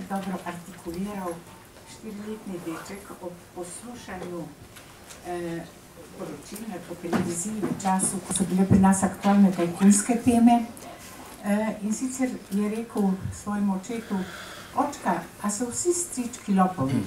dobro artikuliral 4-letni deček ob poslušanju poročil po televiziji v času, ko so bile pri nas aktualne tajkunske teme. In sicer je rekel svojemu očetu: očka, a so vsi strički lopovi?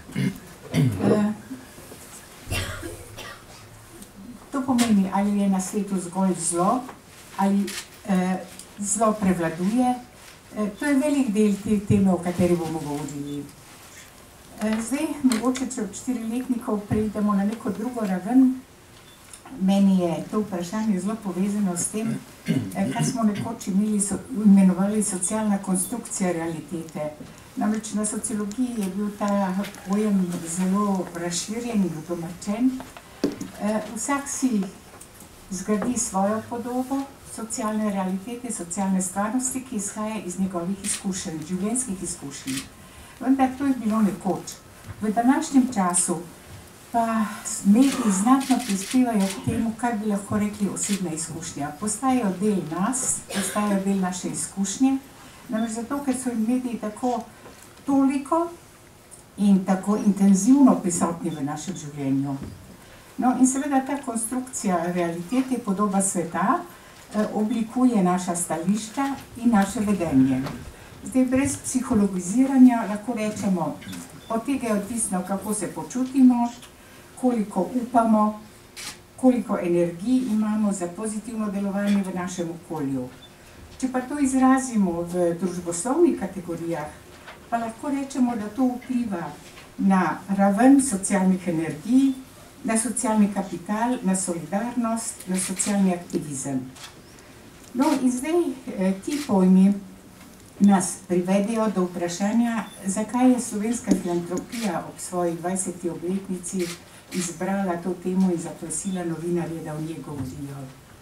To pomeni, ali je na svetu zgolj zlo, ali zlo prevladuje. To je velik del te teme, o kateri bomo govorili. Zdaj, mogoče, če od 4-letnikov preidemo na neko drugo raven, meni je to vprašanje zelo povezano s tem, kar smo nekoč imenovali socialna konstrukcija realitete. Namreč na sociologiji je bil ta pojem zelo razširjen in udomačen. Vsak si zgradi svojo podobo socialne realitete, socialne stvarnosti, ki izhaja iz njegovih izkušenj, življenjskih izkušenj. Vendar to je bilo nekoč. V današnjem času pa mediji znatno prispevajo k temu, kar bi lahko rekli osebna izkušnja. Postajajo del nas, postajajo del naše izkušnje, namreč zato, ker so mediji tako toliko in tako intenzivno prisotni v našem življenju. No in seveda ta konstrukcija realitete, podoba sveta, oblikuje naša stališča in naše vedenje. Zdaj, brez psihologiziranja lahko rečemo, od tega je odvisno, kako se počutimo, koliko upamo, koliko energij imamo za pozitivno delovanje v našem okolju. Če pa to izrazimo v družboslovnih kategorijah, pa lahko rečemo, da to vpliva na raven socialnih energij, na socialni kapital, na solidarnost, na socialni aktivizem. No in zdaj ti pojmi nas privedejo do vprašanja, zakaj je slovenska filantropija ob svoji 20. obletnici izbrala to temo in zaprosila novinarje, da o njej govorijo.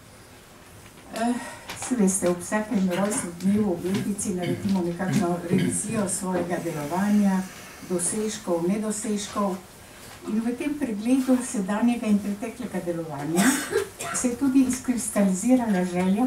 Se veste, ob vsakem rojstnem dnevu obletnici naredimo nekakšno revizijo svojega delovanja, dosežkov, nedosežkov. In v tem pregledu sedanjega in preteklega delovanja se je tudi izkristalizirala želja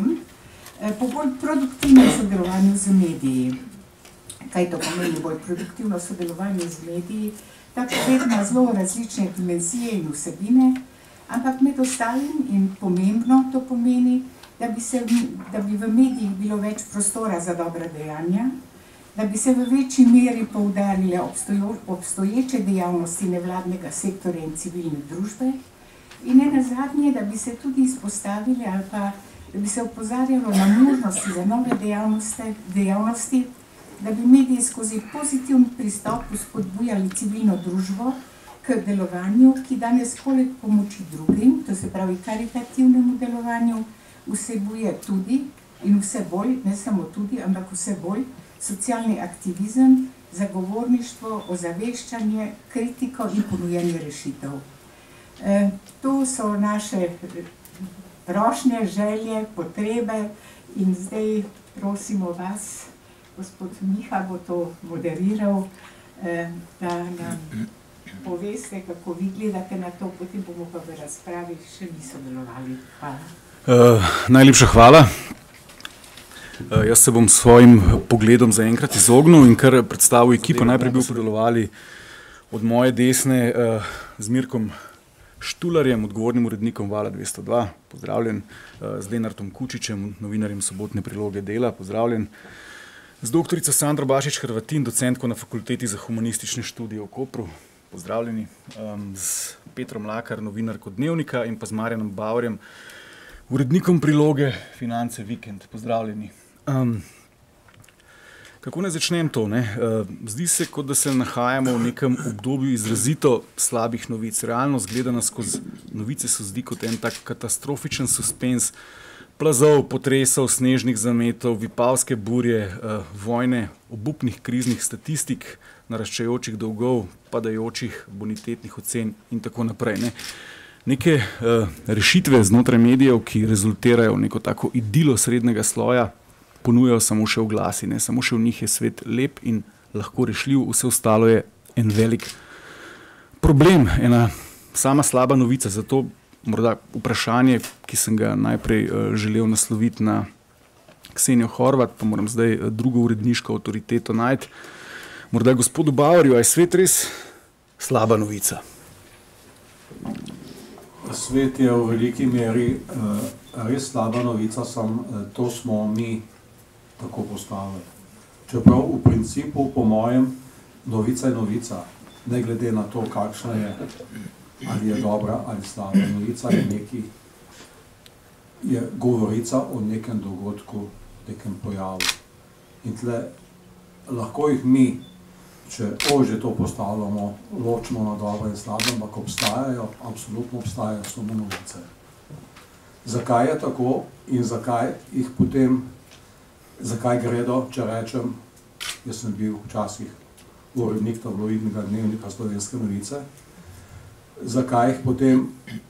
po bolj produktivnem sodelovanju z mediji. Kaj to pomeni bolj produktivno sodelovanje z mediji? Ta pogled ima zelo različne dimenzije in vsebine, ampak med ostalim in pomembno to pomeni, da bi v medijih bilo več prostora za dobra dejanja, da bi se v večji meri poudarile obstoječe dejavnosti nevladnega sektorja in civilne družbe in nenazadnje, da bi se tudi izpostavili ali pa da bi se opozarjalo na možnosti za nove dejavnosti, da bi mediji skozi pozitivni pristop spodbujali civilno družbo k delovanju, ki danes poleg pomoči drugim, to se pravi karitativnemu delovanju, vsebuje tudi in vse bolj, ne samo tudi, ampak vse bolj, socialni aktivizem, zagovorništvo, ozaveščanje, kritiko in ponujanje rešitev. To so naše prošnje, želje, potrebe in zdaj prosimo vas, gospod Miha bo to moderiral, da nam poveste, kako vi gledate na to, potem bomo pa v razpravi še mi sodelovali. Hvala. Najlepša hvala. Jaz se bom s svojim pogledom zaenkrat izognil in kar predstavil ekipo. Najprej bi sodelovali od moje desne z Mirkom Štularjem, odgovornim urednikom Vala 202, pozdravljen, z Lenartom Kučičem, novinarjem Sobotne priloge Dela, pozdravljen, z doktorico Sandro Bašič-Hrvatin, docentko na Fakulteti za humanistične študije v Kopru, pozdravljeni, z Petrom Mlakar, novinarko Dnevnika in pa z Marjanom Bavorjem, urednikom priloge Finance Vikend, pozdravljeni. Kako naj začnem to? Zdi se, kot da se nahajamo v nekem obdobju izrazito slabih novic. Realno zgledano skozi novice se zdi kot en tak katastrofičen suspens plazov, potresov, snežnih zametov, vipavske burje, vojne, obupnih kriznih statistik, naraščajočih dolgov, padajočih bonitetnih ocen in tako naprej. Neke rešitve znotraj medijev, ki rezultirajo v neko tako idilo srednjega sloja, ponujajo samo še oglasi, samo še v njih je svet lep in lahko rešljiv, vse ostalo je en velik problem, ena sama slaba novica. Zato morda vprašanje, ki sem ga najprej želel nasloviti na Ksenijo Horvat, pa moram zdaj drugo uredniško avtoriteto najti. Morda gospodu Bauerju, a je svet res slaba novica? Svet je v veliki meri res slaba novica, to smo mi tako postavili. Čeprav v principu, po mojem, novica je novica, ne glede na to, kakšna je, ali je dobra ali slaba. Novica je nekaj, je govorica o nekem dogodku, nekem pojavu. In tle lahko jih mi, če ožje to postavljamo, ločimo na dobro in slabo, ampak obstajajo, absolutno obstajajo samo novice. Zakaj je tako in zakaj jih potem, zakaj gredo, če rečem, jaz sem bil včasih urednik tabloidnega dnevnika Slovenske novice, zakaj jih potem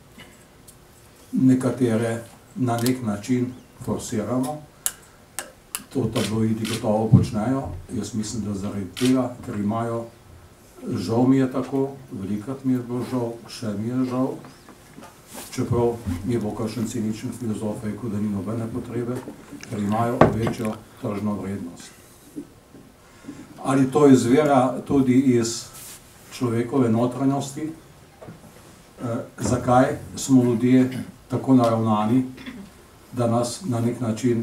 nekatere na nek način forsiramo, to tabloidi gotovo počnejo, jaz mislim, da zaradi tega, ker imajo, žal mi je tako, velikrat mi je bilo žal, še mi je žal, čeprav mi bo kakšen ciničen filozof rekel, da ni nobene potrebe, ker imajo večjo tržno vrednost. Ali to izvira tudi iz človekove notranjosti, zakaj smo ljudje tako naravnani, da nas na nek način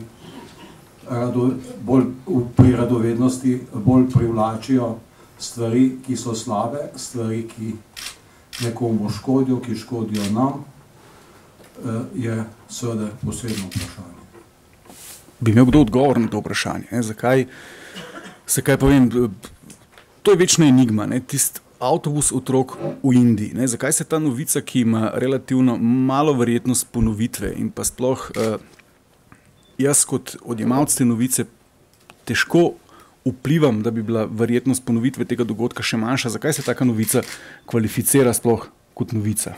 pri radovednosti bolj privlačijo stvari, ki so slabe, stvari, ki nekomu škodijo, ki škodijo nam, je seveda posebno vprašanje. Bi imel kdo odgovor na to vprašanje? Zakaj povem, to je večna enigma, tisti avtobus otrok v Indiji. Zakaj se ta novica, ki ima relativno malo verjetnost ponovitve in pa sploh jaz kot odjemalec te novice težko vplivam, da bi bila verjetnost ponovitve tega dogodka še manjša. Zakaj se taka novica kvalificira sploh kot novica?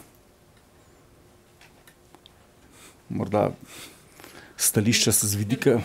Morda stališča se z vidika.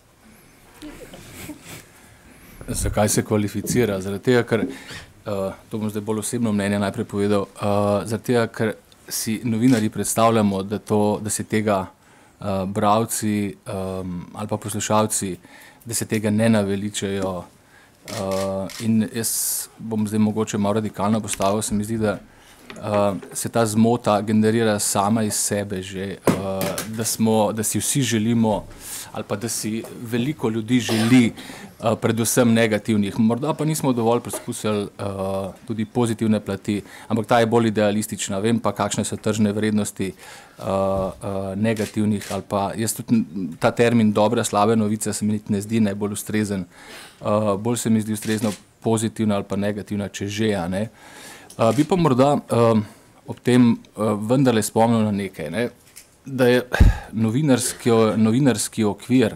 Zakaj se kvalificira? Zaradi tega, ker, to bom zdaj bolj osebno mnenje najprej povedal, zaradi tega, ker si novinarji predstavljamo, da se tega bralci ali pa poslušalci, da se tega ne naveličajo. In jaz bom zdaj mogoče malo radikalno postavil, se mi zdi, da se ta zmota generira sama iz sebe že, da si vsi želimo ali pa da si veliko ljudi želi predvsem negativnih. Morda pa nismo dovolj preskusili tudi pozitivne plati, ampak ta je bolj idealistična. Vem pa, kakšne so tržne vrednosti negativnih ali pa jaz tudi ta termin dobre, slabe novice se mi ne zdi najbolj ustrezen. Bolj se mi zdi ustrezno pozitivna ali pa negativna, če že, a ne. Bi pa morda ob tem vendarle spomnil na nekaj, da je novinarski okvir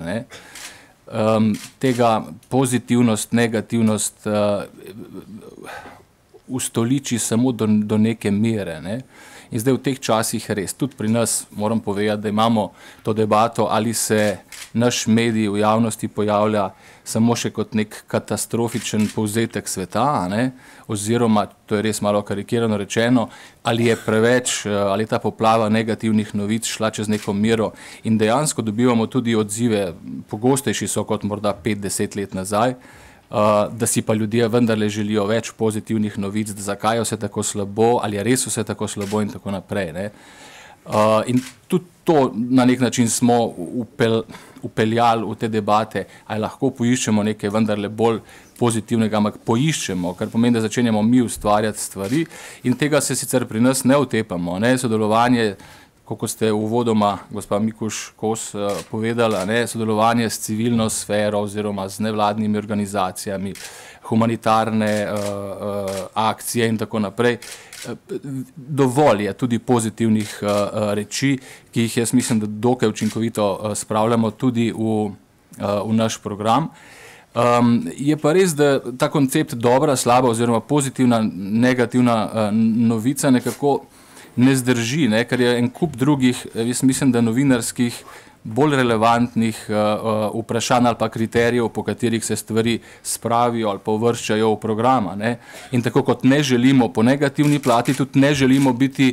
tega pozitivnost, negativnost ustoliči samo do neke mere. In zdaj v teh časih res, tudi pri nas moram povedati, da imamo to debato, ali se naš medij v javnosti pojavlja samo še kot nek katastrofičen povzetek sveta, oziroma, to je res malo karikirano rečeno, ali je preveč, ali je ta poplava negativnih novic šla čez neko mero in dejansko dobivamo tudi odzive, pogostejši so kot morda 5-10 let nazaj, da si pa ljudje vendarle želijo več pozitivnih novic, da zakaj je vse tako slabo, ali je res vse tako slabo in tako naprej. In tudi to na nek način smo upeljali v te debate, ali lahko poiščemo nekaj vendarle bolj pozitivnega, ampak poiščemo, kar pomeni, da začenjamo mi ustvarjati stvari in tega se sicer pri nas ne utepamo. Sodelovanje, kot ste uvodoma, gospa Mikuš Kos, povedala, sodelovanje s civilno sfero oziroma z nevladnimi organizacijami, humanitarne akcije in tako naprej. Dovolj je tudi pozitivnih reči, ki jih jaz mislim, da dokaj učinkovito spravljamo tudi v naš program. Je pa res, da ta koncept dobra, slaba oziroma pozitivna, negativna novica nekako ne zdrži, ker je en kup drugih, jaz mislim, da novinarskih bolj relevantnih vprašanj ali pa kriterijev, po katerih se stvari spravijo ali pa uvrščajo v programa. In tako kot ne želimo po negativni plati, tudi ne želimo biti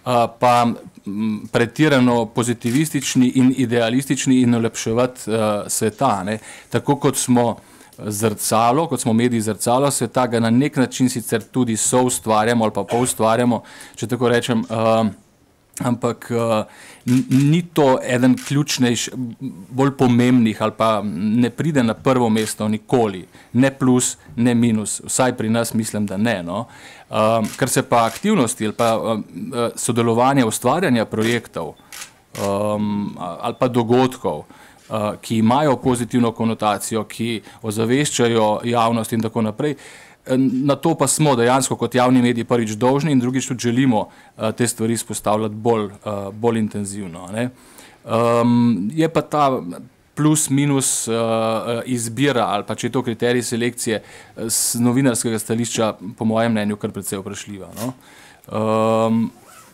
pa pretirano pozitivistični in idealistični in olepševati sveta. Ne? Tako kot smo zrcalo, kot smo mediji zrcalo sveta, ga na nek način sicer tudi soustvarjamo ali pa poustvarjamo, če tako rečem, ampak ni to eden ključnejš, bolj pomembnih ali pa ne pride na prvo mesto nikoli, ne plus, ne minus, vsaj pri nas mislim, da ne. No. Kar se pa aktivnosti ali pa sodelovanja, ustvarjanja projektov ali pa dogodkov, ki imajo pozitivno konotacijo, ki ozaveščajo javnost in tako naprej, na to pa smo dejansko kot javni mediji prvič dolžni in drugič tudi želimo te stvari izpostavljati bolj intenzivno. Ne. Je pa ta plus minus izbira ali pa če je to kriterij selekcije z novinarskega stališča po mojem mnenju kar precej vprašljiva. No.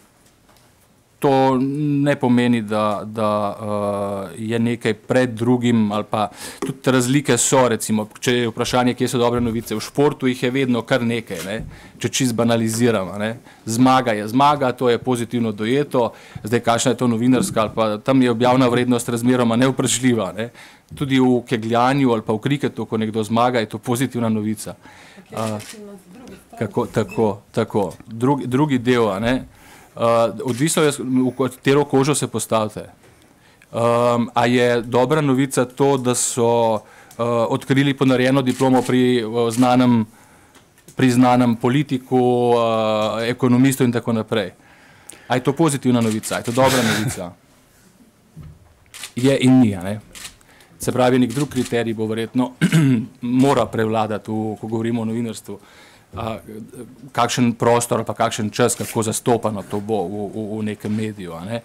To ne pomeni, da je nekaj pred drugim ali pa tudi razlike so, recimo, če je vprašanje, kje so dobre novice, v športu jih je vedno kar nekaj, ne? Če čisto banaliziramo. Ne? Zmaga je zmaga, to je pozitivno dojeto, zdaj kakšna je to novinarska ali pa tam je objavna vrednost razmeroma nevprašljiva. Ne? Tudi v kegljanju ali pa v kriketu, ko nekdo zmaga, je to pozitivna novica. Tako. Drugi del, a ne? Odvisno je, v katero kožo se postavite. A je dobra novica to, da so odkrili ponarejeno diplomo pri znanem politiku, ekonomistu in tako naprej. A je to pozitivna novica? A je to dobra novica? Je in ni, ne? Se pravi, nek drug kriterij bo verjetno mora prevladati, ko govorimo o novinarstvu. Kakšen prostor ali pa kakšen čas, kako zastopano to bo v nekem mediju. Ne?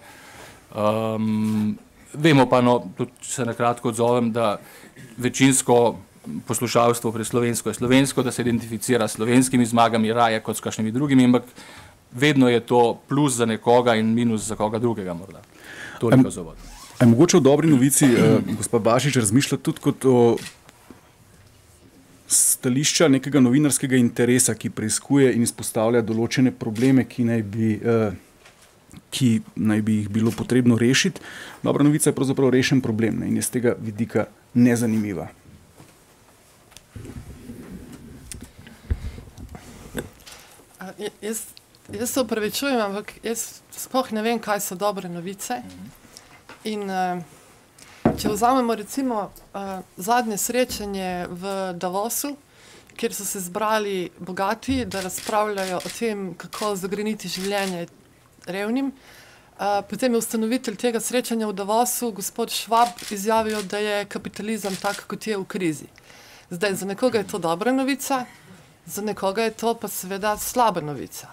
Vemo pa, no, tudi se nakratko odzovem, da večinsko poslušalstvo pri slovensko je slovensko, da se identificira s slovenskimi zmagami raje kot s kakšnimi drugimi, ampak vedno je to plus za nekoga in minus za koga drugega morda. Toliko za vod. Je mogoče v dobri novici, gospa Bašič, razmišljati tudi kot o stališča nekega novinarskega interesa, ki preiskuje in izpostavlja določene probleme, ki naj bi jih bilo potrebno rešiti. Dobra novica je pravzaprav rešen problem, ne, in je z tega vidika nezanimiva. Jaz se opravičujem, ampak jaz sploh ne vem, kaj so dobre novice. In če vzamemo recimo zadnje srečanje v Davosu, kjer so se zbrali bogati, da razpravljajo o tem, kako zagreniti življenje revnim. Potem je ustanovitelj tega srečanja v Davosu, gospod Schwab, izjavil, da je kapitalizem tak, kot je v krizi. Zdaj, za nekoga je to dobra novica, za nekoga je to pa seveda slaba novica.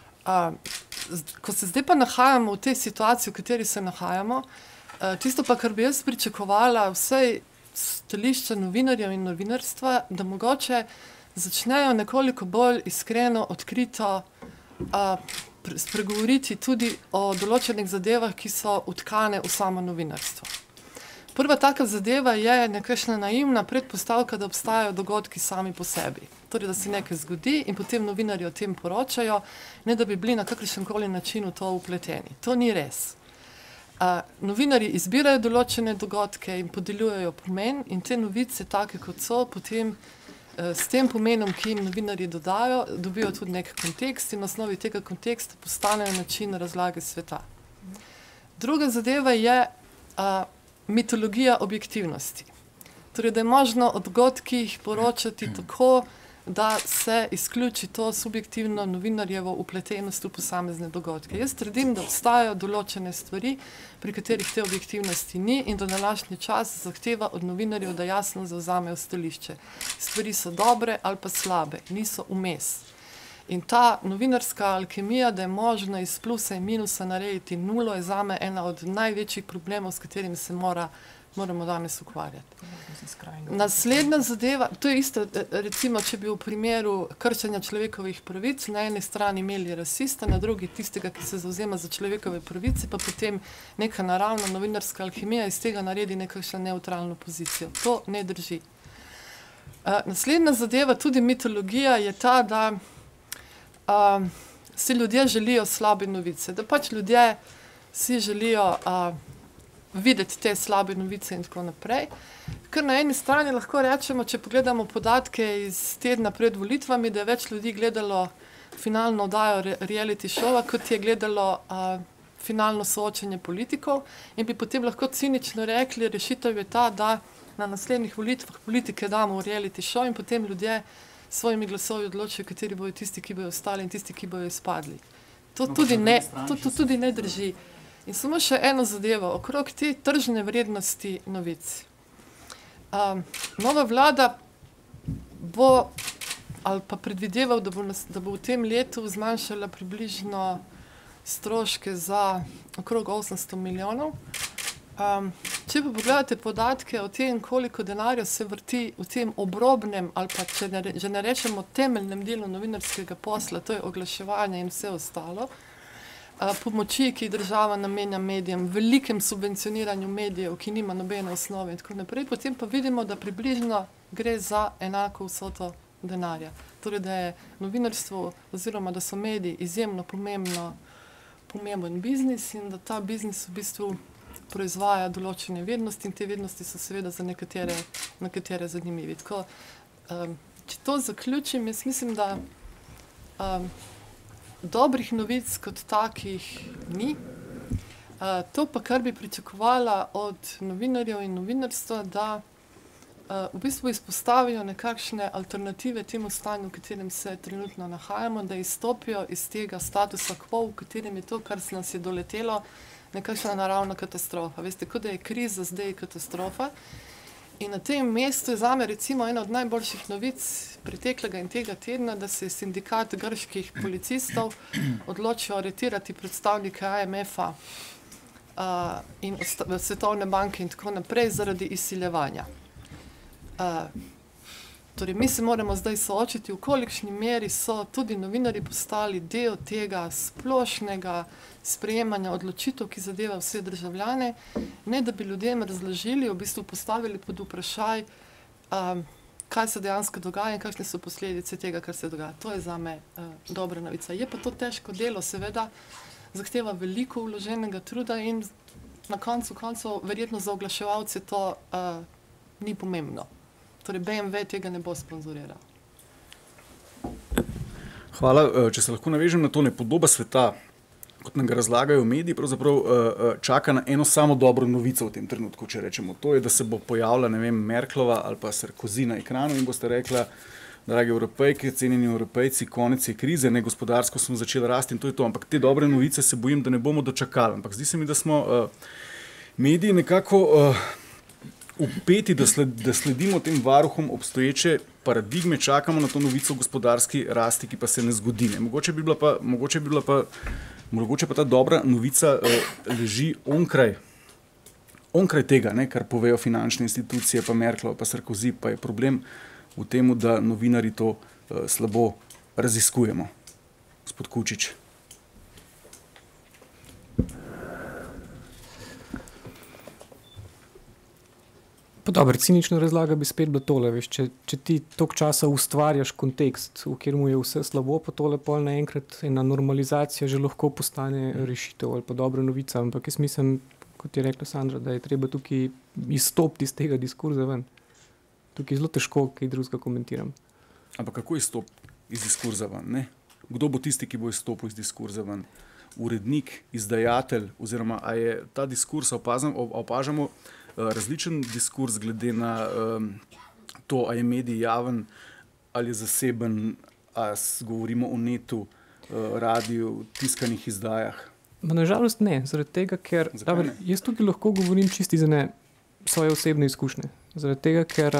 Ko se zdaj pa nahajamo v tej situaciji, v kateri se nahajamo, tisto pa, kar bi jaz pričakovala vsej stališča novinarjev in novinarstva, da mogoče začnejo nekoliko bolj iskreno, odkrito spregovoriti tudi o določenih zadevah, ki so vtkane v samo novinarstvo. Prva taka zadeva je nekakšna naivna predpostavka, da obstajajo dogodki sami po sebi. Torej, da se nekaj zgodi in potem novinarji o tem poročajo, ne da bi bili na kakršenkoli način v to vpleteni. To ni res. Novinarji izbirajo določene dogodke in podeljujejo pomen in te novice, take kot so, potem s tem pomenom, ki jim novinarji dodajo, dobijo tudi nek kontekst in na osnovi tega konteksta postanejo način razlage sveta. Druga zadeva je mitologija objektivnosti. Torej, da je možno o dogodkih poročati tako, da se izključi to subjektivno novinarjevo vpletenost v posamezne dogodke. Jaz trdim, da obstajajo določene stvari, pri katerih te objektivnosti ni in da današnji čas zahteva od novinarjev, da jasno zavzamejo stališče. Stvari so dobre ali pa slabe, niso vmes. In ta novinarska alkemija, da je možno iz plusa in minusa narediti nulo, je zame ena od največjih problemov, s katerimi se moramo danes ukvarjati. Naslednja zadeva, to je isto, recimo, če bi v primeru kršenja človekovih pravic na eni strani imeli rasista, na drugi tistega, ki se zavzema za človekove pravice, pa potem neka naravna novinarska alkemija iz tega naredi nekakšno neutralno pozicijo. To ne drži. Naslednja zadeva, tudi mitologija, je ta, da si ljudje želijo slabe novice, da pač ljudje si želijo videti te slabe novice in tako naprej. Ker na eni strani lahko rečemo, če pogledamo podatke iz tedna pred volitvami, da je več ljudi gledalo finalno oddajo reality showa, kot je gledalo finalno soočenje politikov, in bi potem lahko cinično rekli, rešitev je ta, da na naslednjih volitvah politike damo v reality show in potem ljudje svojimi glasovi odločijo, kateri bojo tisti, ki bojo ostali in tisti, ki bojo izpadli. To tudi ne drži. In samo še eno zadevo, okrog te tržne vrednosti novic. Nova vlada bo, ali pa predvideval, da bo v tem letu zmanjšala približno stroške za okrog 800 milijonov. Če pa pogledate podatke o tem, koliko denarja se vrti v tem obrobnem, ali pa že ne rečemo temeljnem delu novinarskega posla, to je oglaševanje in vse ostalo, pomoči, ki država namenja medijem, velikem subvencioniranju medijev, ki nima nobene osnove in tako naprej, potem pa vidimo, da približno gre za enako vsoto denarja. Torej, da je novinarstvo oziroma da so mediji izjemno pomemben biznis in da ta biznis v bistvu proizvaja določene vednosti in te vednosti so seveda za nekatere zanimivi. Tako, če to zaključim, jaz mislim, da dobrih novic kot takih ni. To pa, kar bi pričakovala od novinarjev in novinarstva, da v bistvu izpostavijo nekakšne alternative temu stanju, v katerem se trenutno nahajamo, da izstopijo iz tega statusa quo, v katerem je to, kar se nas je doletelo, nekakšna naravna katastrofa. Veste, kot da je kriza, zdaj je katastrofa. In na tem mestu je zame recimo ena od najboljših novic preteklega in tega tedna, da se je sindikat grških policistov odločil aretirati predstavnike IMF-a in Svetovne banke in tako naprej zaradi izsiljevanja. Torej, mi se moramo zdaj soočiti, v kolikšni meri so tudi novinarji postali del tega splošnega sprejemanja odločitev, ki zadeva vse državljane, ne da bi ljudem razložili, v bistvu postavili pod vprašaj, kaj se dejansko dogaja in kakšne so posledice tega, kar se dogaja. To je zame dobra novica. Je pa to težko delo, seveda, zahteva veliko vloženega truda in na koncu koncev verjetno za oglaševalce to ni pomembno. Torej, BMW tega ne bo sponzoriral. Hvala. Če se lahko navežem na to, ne podoba sveta, kot nam ga razlagajo mediji, pravzaprav čaka na eno samo dobro novico v tem trenutku, če rečemo. To je, da se bo pojavila, ne vem, Merklova ali pa Sarkozy na ekranu in boste rekla, dragi Evropejke, cenjeni Evropejci, konec je krize, ne, gospodarsko smo začeli rasti in to je to. Ampak te dobre novice se bojim, da ne bomo dočakali. Ampak zdi se mi, da smo mediji nekako upeti, da sledimo tem varuhom obstoječe paradigme, čakamo na to novico o gospodarski rasti, ki pa se ne zgodi. Mogoče pa ta dobra novica leži onkraj tega, ne, kar povejo finančne institucije, pa Merklova, pa Sarkozy, pa je problem v tem, da novinarji to slabo raziskujemo. Gospod Kučič. Pa dobro, cinična razlaga bi spet bilo tole, veš, če ti toliko časa ustvarjaš kontekst, v katerem je vse slabo, pa tole pol naenkrat ena normalizacija že lahko postane rešitev ali pa dobra novica, ampak jaz mislim, kot je rekla Sandra, da je treba tukaj izstopiti iz tega diskurza ven. Tukaj je zelo težko, kaj drugega komentiram. Ampak kako izstopiti iz diskurza ven, ne? Kdo bo tisti, ki bo izstopil iz diskurza ven? Urednik, izdajatelj, oziroma a je ta diskurs, opažamo različen diskurs glede na to, a je medij javen ali zaseben, a govorimo o netu, radiju, tiskanih izdajah? Nažalost ne, zaradi tega, ker jaz tukaj lahko govorim čisti za svoje osebne izkušnje. Zaradi tega, ker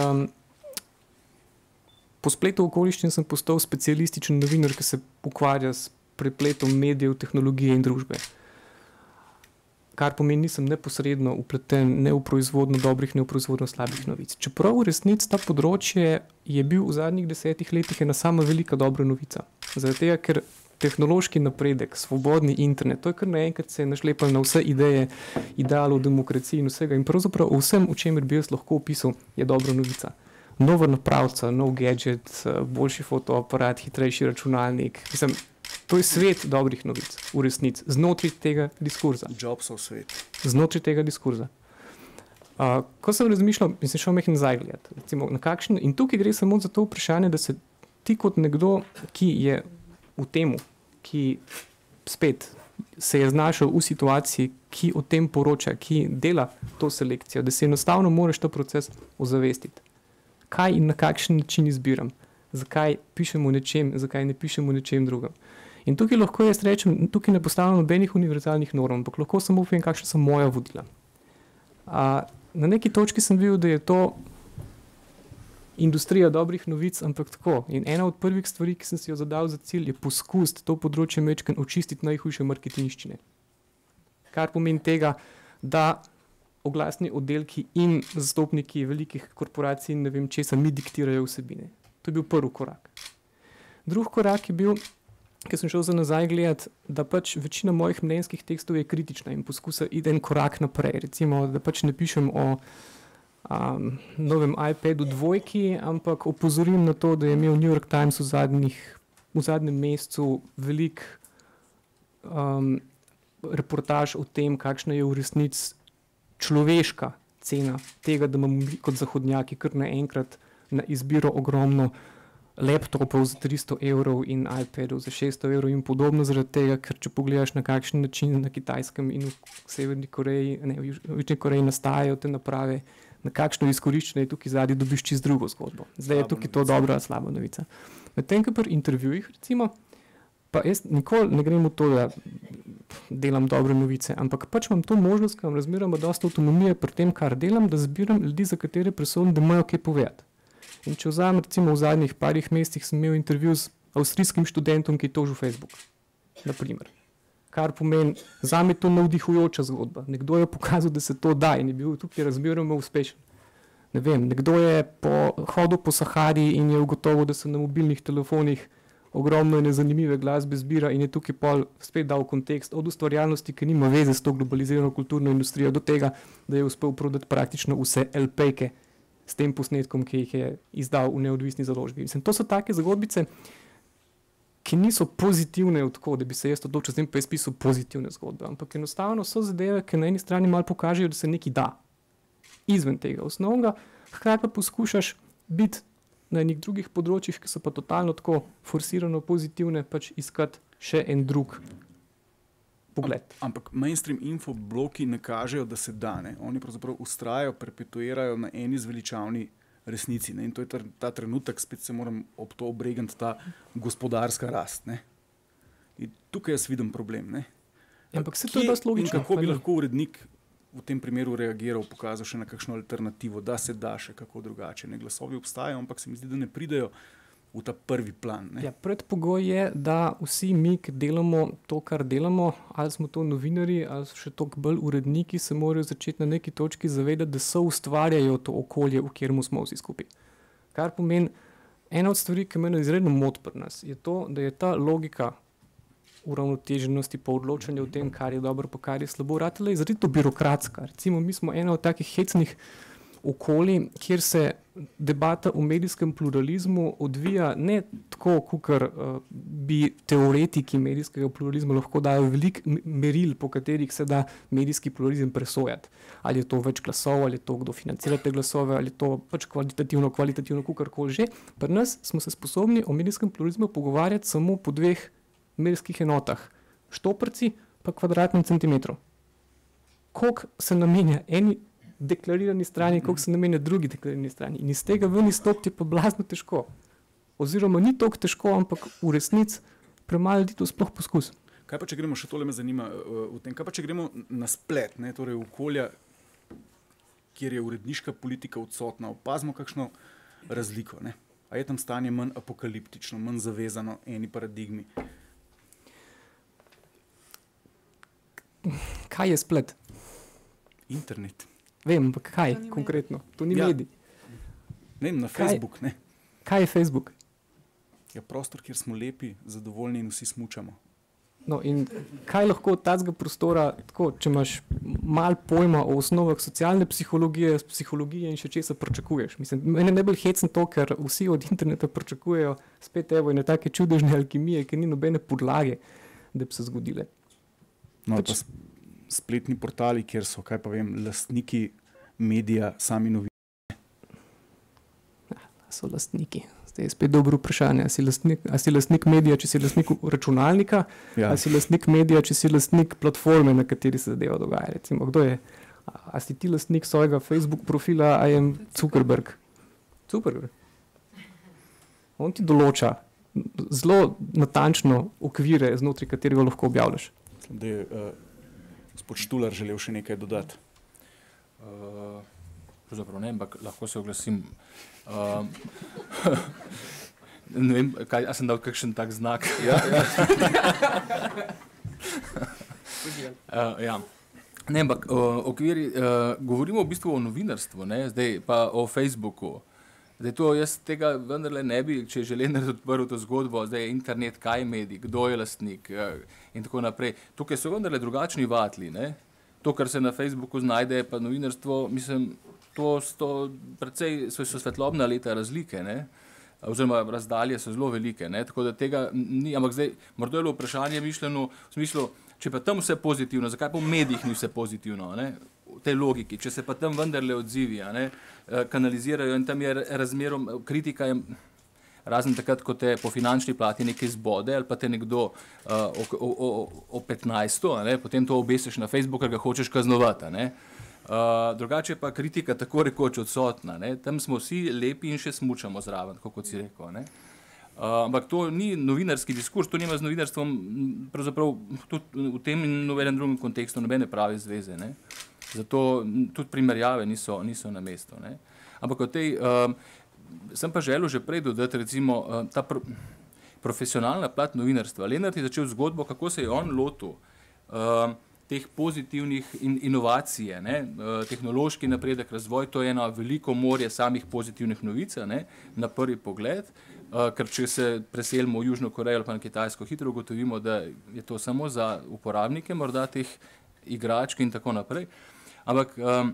po spletu okoliščin sem postal specialističen novinar, ki se ukvarja s prepletom medijev, tehnologije in družbe. Kar pomeni, nisem neposredno upleten ne v proizvodno dobrih, ne v proizvodno slabih novic. Čeprav v resnici ta področje je bil v zadnjih 10 letih ena sama velika dobra novica. Zaradi tega, ker tehnološki napredek, svobodni internet, to je kar naenkrat se je našlepal na vse ideje, idealov demokracije in vsega. In pravzaprav vsem, o čemer bi jaz lahko opisal, je dobra novica. Nova napravca, nov gadget, boljši fotoaparat, hitrejši računalnik. Mislim, To je svet dobrih novic, v resnici, znotraj tega diskurza. Jobsov svet. Znotraj tega diskurza. Ko sem razmišljal, in sem šel mehko nazaj gledati, recimo, na kakšen, in tukaj gre samo za to vprašanje, da se ti kot nekdo, ki je v temu, ki spet se je znašel v situaciji, ki o tem poroča, ki dela to selekcijo, da se enostavno moraš ta proces ozavestiti. Kaj in na kakšen način izbiram, zakaj pišem o nečem, zakaj ne pišem o nečem drugem. In tukaj lahko jaz rečem, tukaj ne postavljam nobenih univerzalnih norm, ampak lahko samo povem, kakšna so moja vodila. Na neki točki sem videl, da je to industrija dobrih novic, ampak tako. In ena od prvih stvari, ki sem si jo zadal za cilj, je poskusiti to področje majčkeno očistiti najhujše marketinščine. Kar pomeni tega, da oglasni oddelki in zastopniki velikih korporacij ne vem česa mi diktirajo vsebine. To je bil prvi korak. Drugi korak je bil, ker sem šel za nazaj gledati, da pač večina mojih mnenjskih tekstov je kritična in poskusa iti en korak naprej. Recimo, da pač ne pišem o novem iPadu 2, ampak opozorim na to, da je imel New York Times v zadnjem mesecu veliko reportaž o tem, kakšna je v resnici človeška cena tega, da imamo kot zahodnjaki kar naenkrat na izbiro ogromno laptopov za 300 evrov in iPadov za 600 evrov in podobno zaradi tega, ker če pogledaš na kakšen način na Kitajskem in v Severni Koreji, v Južni Koreji nastajajo te naprave, na kakšno izkoriščenje tukaj zadnji dobiš čisto drugo zgodbo. Zdaj je tukaj to dobra ali slaba novica. Medtem, ko pri intervjujih recimo, pa jaz nikoli ne grem v to, da delam dobre novice, ampak pač imam to možnost, ker imam razmeroma dosta avtonomije pri tem, kar delam, da zbiram ljudi, za katere presojam, da imajo kaj povedati. In če vzamem, recimo v zadnjih parih mesecih sem imel intervju z avstrijskim študentom, ki je tožil Facebook, naprimer. Kar pomeni, zame to navdihujoča zgodba. Nekdo je pokazal, da se to da in je bil tukaj razmeroma uspešen. Ne vem, nekdo je hodil po Sahari in je ugotovil, da se na mobilnih telefonih ogromno nezanimive glasbe zbira in je tukaj pol spet dal kontekst od ustvarjalnosti, ki nima veze s to globalizirano kulturno industrijo, do tega, da je uspel prodati praktično vse LP-ke s tem posnetkom, ki jih je izdal v neodvisni založbi. Mislim, to so take zgodbice, ki niso pozitivne od tako, da bi se jaz odločil, zdaj pa jaz pisal pozitivne zgodbe, ampak enostavno so zadeve, ki na eni strani malo pokažejo, da se nekaj da izven tega osnovnega, hkrati pa poskušaš biti na enih drugih področjih, ki so pa totalno tako forsirano pozitivne, pač iskati še en drug pogled. Ampak mainstream infobloki ne kažejo, da se da. Ne? Oni pravzaprav ustrajajo, perpetuirajo na eni zveličavni resnici. Ne? In to je ta trenutek, spet se moram ob to obregati, ta gospodarska rast. Ne? In tukaj jaz vidim problem. Ne? Ampak se to je dosti logično. In kako bi lahko urednik v tem primeru reagiral, pokazal še na kakšno alternativo, da se da še kako drugače. Ne? Glasovi obstajajo, ampak se mi zdi, da ne pridejo v ta prvi plan. Ne? Ja, predpogoj je, da vsi mi, ki delamo to, kar delamo, ali smo to novinarji, ali so še toliko bolj uredniki, se morajo začeti na neki točki zavedati, da so ustvarjajo to okolje, v katerem smo vsi skupaj. Kar pomeni, ena od stvari, ki mene izredno moti pri nas, je to, da je ta logika uravnoteženosti pa odločanja o tem, kar je dobro, pa kar je slabo, ratela izredno birokratska. Recimo, mi smo ena od takih hecnih okolij, kjer se debata o medijskem pluralizmu odvija ne tako, kakor bi teoretiki medijskega pluralizma lahko dajo veliko meril, po katerih se da medijski pluralizem presojati. Ali je to več glasov, ali je to, kdo financira te glasove, ali je to pač kvalitativno, kakorkoli že. Pri nas smo se sposobni o medijskem pluralizmu pogovarjati samo po dveh medijskih enotah. Štoprci pa kvadratnem centimetru. Koliko se namenja eni deklarirani strani, koliko se namenja drugi deklarirani strani. In iz tega ven izstopiti je pa blazno težko. Oziroma ni toliko težko, ampak v resnici premalo ljudi to sploh poskus. Kaj pa, če gremo, še tole me zanima v tem, kaj pa, če gremo na splet, ne, torej v okolja, kjer je uredniška politika odsotna, opazimo kakšno razliko, ne? A je tam stanje manj apokaliptično, manj zavezano eni paradigmi? Kaj je splet? Internet. Vem, ampak kaj konkretno? To ni medij. Ne, na Facebook, ne. Kaj je Facebook? Je prostor, kjer smo lepi, zadovoljni in vsi smučamo. No, in kaj lahko od tazga prostora, tako, če imaš malo pojma o osnovah socialne psihologije in še česa pričakuješ? Mislim, mene najbolj hecno to, ker vsi od interneta pričakujejo spet evo in take čudežne alkimije, ki ni nobene podlage, da bi se zgodile. No, pa spletni portali, kjer so, kaj pa vem, lastniki medija, sami novinarji. So lastniki. Zdaj je spet dobro vprašanje. A si lastnik medija, če si lastnik računalnika, a si lastnik medija, če si lastnik platforme, na kateri se zadeva dogaja. Recimo, kdo je? A si ti lastnik svojega Facebook profila, a je Zuckerberg? Zuckerberg. On ti določa zelo natančno okvire, znotraj katerega lahko objavljaš. Da je gospod Štular želel še nekaj dodati. Pravzaprav ne, ampak lahko se oglasim. Ne vem, a sem dal kakšen tak znak. Ja. Ne, ampak okviri, govorimo v bistvu o novinarstvu, ne, zdaj pa o Facebooku. Zdaj to jaz tega vendarle ne bi, če je želen odprl to zgodbo, zdaj je internet, kaj je medij, kdo je lastnik in tako naprej. Tukaj so vendarle drugačni vatli, ne. To, kar se na Facebooku znajde, pa novinarstvo, mislim, precej so svetlobna leta razlike, ne? Oziroma razdalje so zelo velike, ne? Tako da tega ni, ampak zdaj morda je bilo vprašanje mišljeno v smislu, če pa tam vse pozitivno, zakaj pa v medijih ni vse pozitivno, ne? V tej logiki, če se pa tam vendarle odzivi, ne? Kanalizirajo in tam je razmerom, kritika je razen takrat, ko te po finančni plati nekaj zbode ali pa te nekdo o 15, ne? Potem to obesiš na Facebook, ker ga hočeš kaznovati, ne? Drugače pa kritika tako rekoč odsotna, ne? Tam smo vsi lepi in še smučamo zraven, kot si rekel, ne? Ampak to ni novinarski diskurs, to nima z novinarstvom pravzaprav tudi v tem in v enem drugem kontekstu nobene prave zveze, ne? Zato tudi primerjave niso na mestu, ne? Ampak o tej, sem pa želel že prej dodati recimo ta profesionalna plat novinarstva. Lenart je začel zgodbo, kako se je on lotil teh pozitivnih inovacij, ne, tehnološki napredek, razvoj, to je eno veliko morje samih pozitivnih novic, ne, na prvi pogled, ker če se preselimo v Južno Korejo ali pa na Kitajsko, hitro ugotovimo, da je to samo za uporabnike, morda teh igračk in tako naprej. Ampak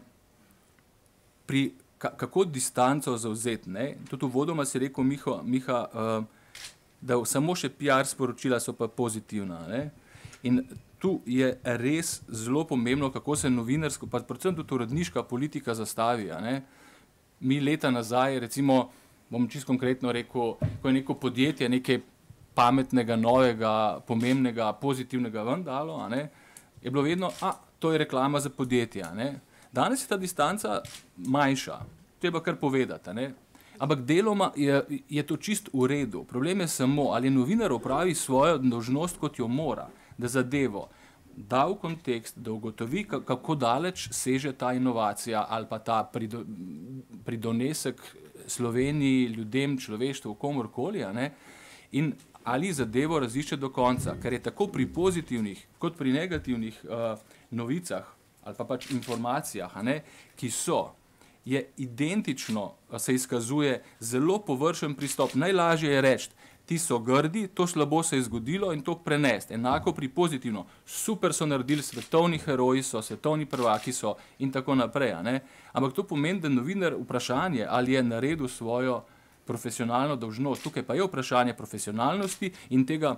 kako distanco zavzeti, ne, tudi uvodoma si rekel, Miha, da samo še PR sporočila so pa pozitivna, ne, in tu je res zelo pomembno, kako se novinarsko, pa predvsem tudi uredniška politika zastavi, ne. Mi leta nazaj, recimo, bom čisto konkretno rekel, ko je neko podjetje nekaj pametnega, novega, pomembnega, pozitivnega ven dalo, ne, je bilo vedno, to je reklama za podjetja, ne. Danes je ta distanca manjša, treba kar povedati, ne. Ampak deloma je to čist v redu. Problem je samo, ali novinar opravi svojo dolžnost, kot jo mora, da zadevo da v kontekst, da ugotovi, kako daleč seže ta inovacija ali pa ta pridonesek Sloveniji, ljudem, človeštvu, komorkoli, ne, in ali zadevo razišče do konca, ker je tako pri pozitivnih kot pri negativnih novicah ali pa pač informacijah, ne, ki je identično, se izkazuje zelo površen pristop. Najlažje je reči, ti so grdi, to slabo se je zgodilo in to prenesti. Enako pri pozitivno. Super so naredili, svetovni heroji so, svetovni prvaki so in tako naprej. Ne? Ampak to pomeni, da novinar vprašanje, ali je naredil svojo profesionalno dolžnost. Tukaj pa je vprašanje profesionalnosti in tega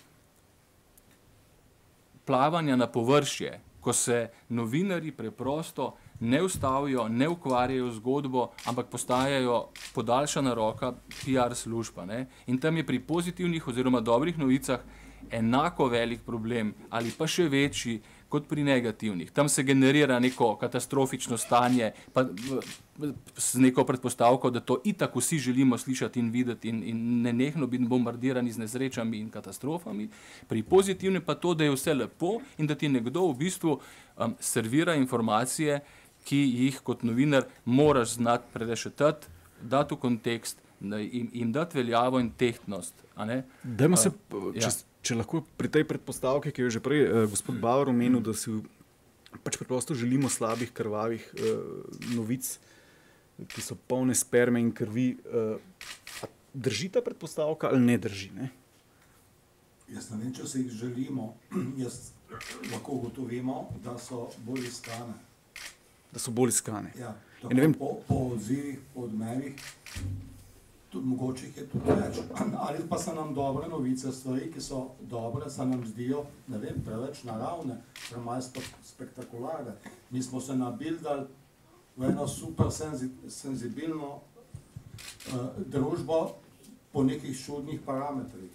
plavanja na površje, ko se novinarji preprosto ne ustavijo, ne ukvarjajo zgodbo, ampak postajajo podaljšana roka PR služba. Ne? In tam je pri pozitivnih oziroma dobrih novicah enako velik problem ali pa še večji kot pri negativnih. Tam se generira neko katastrofično stanje, pa z neko predpostavko, da to itak vsi želimo slišati in videti in nenehno biti bombardirani z nesrečami in katastrofami. Pri pozitivnem pa to, da je vse lepo in da ti nekdo v bistvu servira informacije, ki jih kot novinar moraš znati prerešetati, dati v kontekst, jim dati veljavo in tehtnost. Dajmo se, če lahko pri tej predpostavki, ki jo že prej gospod Bauer omenil, da si pač preprosto želimo slabih, krvavih novic, ki so polne sperme in krvi. Drži ta predpostavka ali ne drži? Ne? Jaz ne vem, če se jih želimo, jaz lahko ugotovimo, da so bolj iskane. Da so bolj iskane. Ja, ne vem, po odzivih, po odmevih, tudi mogoče jih je tudi več. Ali pa so nam dobre novice, stvari, ki so dobre, se nam zdijo, ne vem, preveč naravne, premalo spektakularne. Mi smo se nabildali v eno super senzibilno družbo po nekih čudnih parametrih.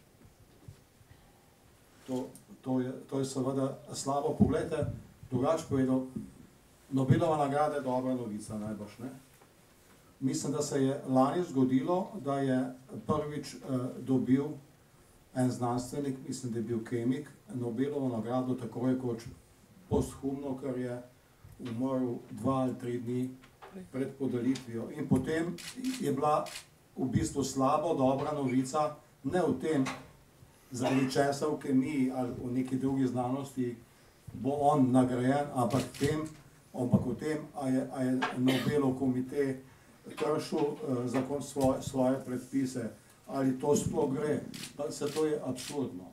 To je seveda slabo. Poglejte, drugače povedal, Nobelova nagrada je dobra novica, najbrž, ne? Mislim, da se je lani zgodilo, da je prvič dobil en znanstvenik, mislim, da je bil kemik, Nobelovo nagrado tako rekoč posthumno, ker je umrl 2 ali 3 dni pred podelitvijo. In potem je bila v bistvu slabo, dobra novica, ne v tem, zaradi česa v kemiji ali v neki drugi znanosti bo on nagrajen, ampak v tem, a je Nobelov komite kršil zakon svoje predpise, ali to sploh gre, pa se to je absurdno.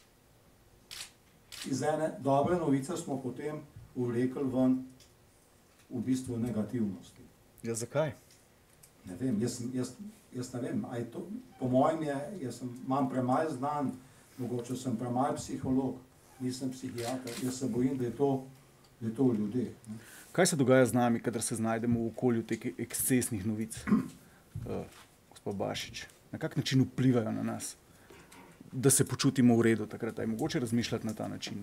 Iz ene dobre novice smo potem vlekli ven v bistvu negativnosti. Ja, zakaj? Ne vem, jaz ne vem, a je to, po mojem imam premalo znanj, mogoče sem premalo psiholog, nisem psihiater, jaz se bojim, da je to v ljudeh. Kaj se dogaja z nami, kadar se znajdemo v okolju teh ekscesnih novic, gospod Bašič? Na kak način vplivajo na nas, da se počutimo v redu takrat? Je mogoče razmišljati na ta način?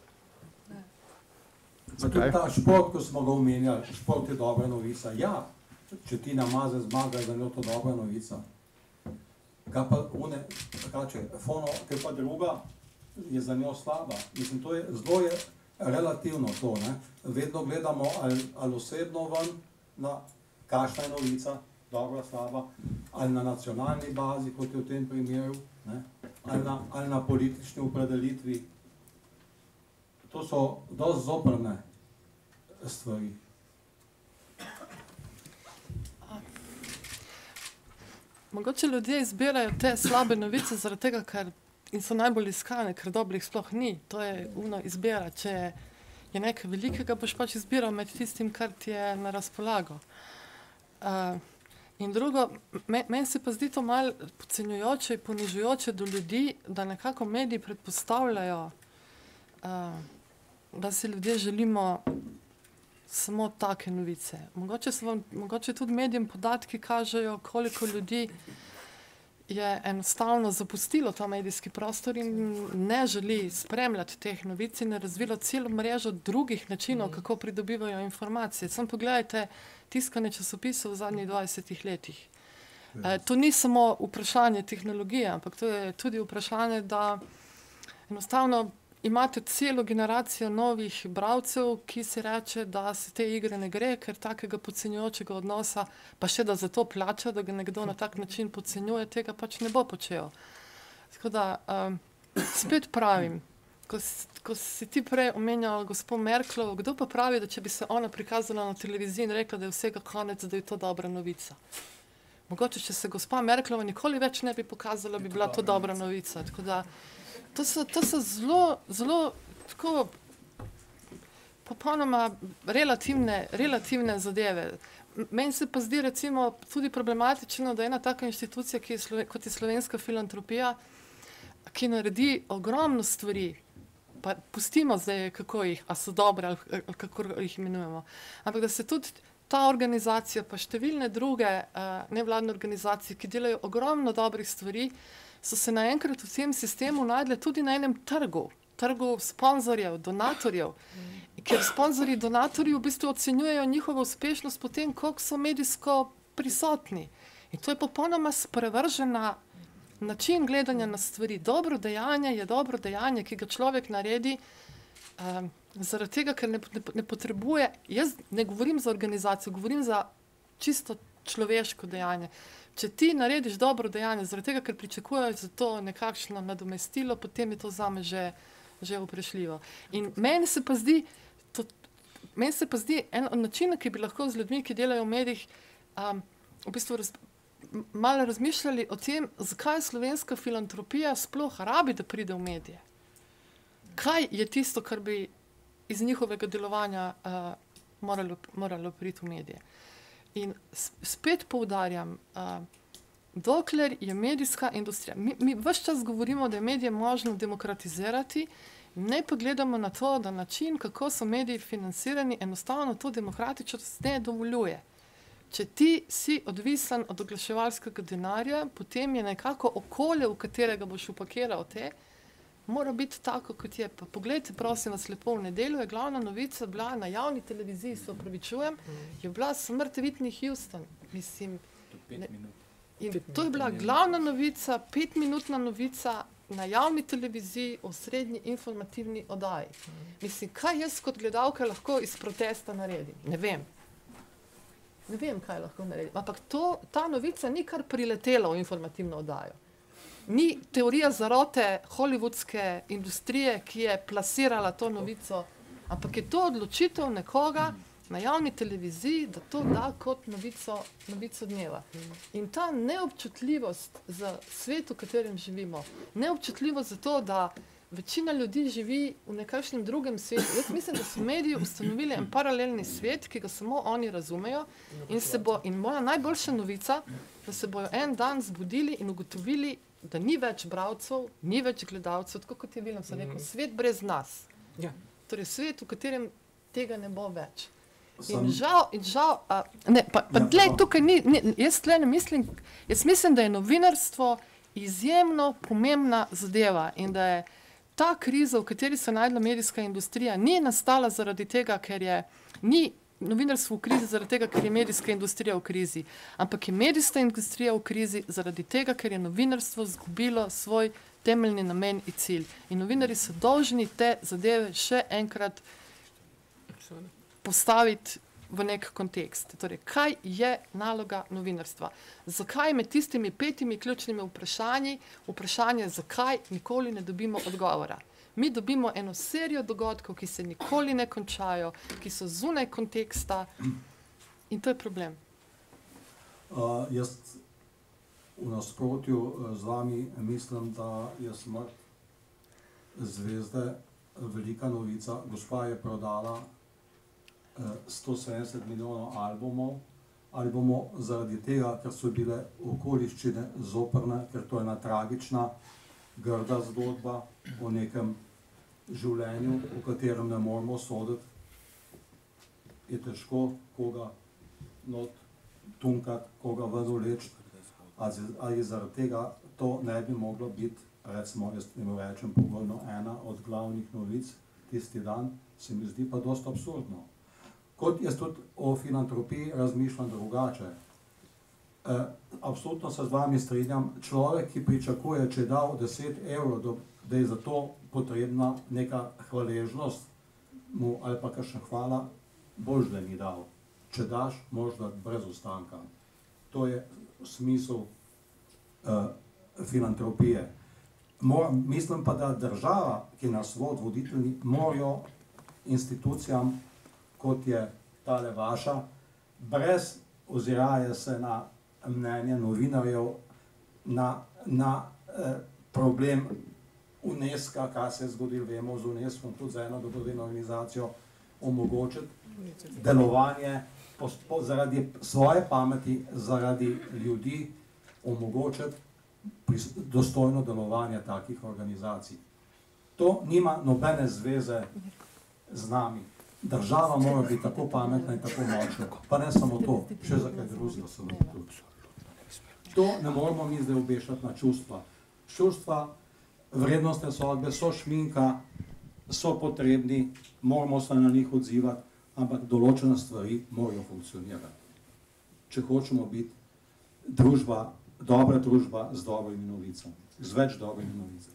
Tudi ta šport, ko smo ga omenjali, šport je dobra novica. Ja, če Tina Maze zmaga, je za njo to dobra novica. Kaj pa fono, kaj pa druga, je za njo slaba. Mislim, zelo je relativno to, ne. Vedno gledamo ali osebno ven, na kakšna je novica, dobra, slaba, ali na nacionalni bazi, kot je v tem primeru, ne, ali na politični opredelitvi. To so dosti zoprne stvari. Mogoče ljudje izbirajo te slabe novice zaradi tega, in so najbolj iskane, ker dobrih sploh ni. To je izbira. Če je nekaj velikega, boš pač izbiral med tistim, kar ti je na razpolago. In drugo, meni se pa zdi to malo podcenjujoče in ponižujoče do ljudi, da nekako mediji predpostavljajo, da si ljudje želimo samo take novice. Mogoče tudi medijem podatki kažejo, koliko ljudi je enostavno zapustilo ta medijski prostor in ne želi spremljati teh novic in je razvilo celo mrežo drugih načinov, kako pridobivajo informacije. Samo pogledajte tiskane časopise v zadnjih 20 letih. To ni samo vprašanje tehnologije, ampak to je tudi vprašanje, da enostavno imate celo generacijo novih bralcev, ki si reče, da se te igre ne gre, ker takega podcenjujočega odnosa, pa še da za to plača, da ga nekdo na tak način podcenjuje, tega pač ne bo počel. Tako da, spet pravim, ko si ti prej omenjal gospod Merklovo, kdo pa pravi, da če bi se ona prikazala na televiziji in rekla, da je vsega konec, da je to dobra novica. Mogoče, če se gospa Merklova nikoli več ne bi pokazala, bi bila to dobra novica. Tako da, to so zelo tako popolnoma relativne zadeve. Meni se pa zdi recimo tudi problematično, da ena taka inštitucija, kot je Slovenska filantropija, ki naredi ogromno stvari, pa pustimo zdaj, kako jih, a so dobre ali kako jih imenujemo, ampak da se tudi ta organizacija, pa številne druge nevladne organizacije, ki delajo ogromno dobrih stvari, so se naenkrat v tem sistemu najdle tudi na enem trgu sponzorjev, donatorjev, ker sponzorji, donatorji v bistvu ocenjujejo njihovo uspešnost potem, koliko so medijsko prisotni. In to je popolnoma sprevržena način gledanja na stvari. Dobro dejanje je dobro dejanje, ki ga človek naredi zaradi tega, ker ne potrebuje, jaz ne govorim za organizacijo, govorim za čisto človeško dejanje. Če ti narediš dobro dejanje, zaradi tega, ker pričakuješ za to nekakšno nadomestilo, potem je to zame že vprašljivo. In meni se pa zdi en od načina, ki bi lahko z ljudmi, ki delajo v medijih, v bistvu malo razmišljali o tem, zakaj slovenska filantropija sploh rabi, da pride v medije. Kaj je tisto, kar bi iz njihovega delovanja moralo priti v medije. In spet poudarjam, dokler je medijska industrija, mi ves čas govorimo, da je medije možno demokratizirati, ne pa gledamo na to, da način, kako so mediji financirani, enostavno to demokratičnost ne dovoljuje. Če ti si odvisen od oglaševalskega denarja, potem je nekako okolje, v katerega boš upakiral te, mora biti tako, kot je. Pa poglejte, prosim vas lepo, v nedeljo je glavna novica bila na javni televiziji, se opravičujem, je bila smrt Whitney Houston. Mislim, in to je bila glavna novica, 5-minutna novica na javni televiziji o srednji informativni oddaji. Mislim, kaj jaz kot gledalka lahko iz protesta naredim? Ne vem. Ne vem, kaj lahko naredim. Ampak ta novica ni kar priletela v informativno oddajo. Ni teorija zarote hollywoodske industrije, ki je plasirala to novico, ampak je to odločitev nekoga na javni televiziji, da to da kot novico dneva. In ta neobčutljivost za svet, v katerem živimo, neobčutljivost za to, da večina ljudi živi v nekakšnem drugem svetu. Jaz mislim, da so mediji ustanovili en paralelni svet, ki ga samo oni razumejo in moja najboljša novica, da se bojo en dan zbudili in ugotovili, da ni več bralcev, ni več gledalcev, tako kot je Vilem se rekel, svet brez nas. Ja. Torej svet, v katerem tega ne bo več. In žal, tlej, tukaj jaz mislim, da je novinarstvo izjemno pomembna zadeva in da je ta kriza, v kateri se najdla medijska industrija, ni nastala zaradi tega, ni novinarstvo v krizi zaradi tega, ker je medijska industrija v krizi, ampak je medijska industrija v krizi zaradi tega, ker je novinarstvo izgubilo svoj temeljni namen in cilj. In novinarji so dolžni te zadeve še enkrat postaviti v nek kontekst. Torej, kaj je naloga novinarstva? Zakaj med tistimi 5 ključnimi vprašanje, zakaj nikoli ne dobimo odgovora? Mi dobimo eno serijo dogodkov, ki se nikoli ne končajo, ki so zunaj konteksta in to je problem. Jaz v nasprotju z vami mislim, da je smrt zvezde velika novica. Gospa je prodala 170 milijonov albumov zaradi tega, ker so bile okoliščine zoprne, ker to je ena tragična, grda zgodba o nekem življenju, o katerem ne moramo soditi. Je težko koga not tunkati, koga ven vleči, ali zaradi tega to ne bi moglo biti, recimo, jaz jim rečem pogojno, ena od glavnih novic tisti dan, se mi zdi pa dosti absurdno. Kot jaz tudi o filantropiji razmišljam drugače. Absolutno se z vami strinjam, človek, ki pričakuje, če je dal 10 evrov, da je za to potrebna neka hvaležnost mu ali pa kakšna hvala, bož da ni dal. Če daš, moraš dati brez ostanka. To je smisel filantropije. Mislim pa, da država, ki nas vodi, voditelji, morajo institucijam, kot je tale vaša, brez oziraje se na mnenje novinarjev, na problem UNESCO, kaj se je zgodilo, vemo z UNESCO, tudi za eno dobrodelno organizacijo, omogočiti delovanje zaradi svoje pameti, zaradi ljudi, omogočiti dostojno delovanje takih organizacij. To nima nobene zveze z nami. Država mora biti tako pametna in tako močna, pa ne samo to, še za kaj drugega se tudi. To ne moramo mi zdaj obešati na čustva. Čustva, vrednostne sodbe so šminka, so potrebni, moramo se na njih odzivati, ampak določene stvari morajo funkcionirati. Če hočemo biti družba, dobra družba z dobrimi novicami, z več dobrimi novicami.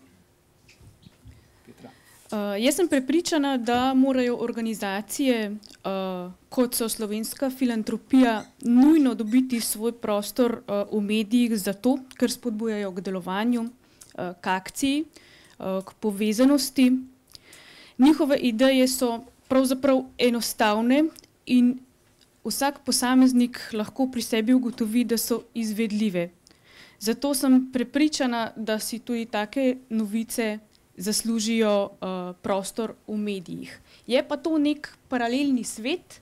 Petra. Jaz sem prepričana, da morajo organizacije, kot so Slovenska filantropija, nujno dobiti svoj prostor v medijih zato, ker spodbujajo k delovanju, k akciji, k povezanosti. Njihove ideje so pravzaprav enostavne in vsak posameznik lahko pri sebi ugotovi, da so izvedljive. Zato sem prepričana, da si tudi take novice zaslužijo prostor v medijih. Je pa to nek paralelni svet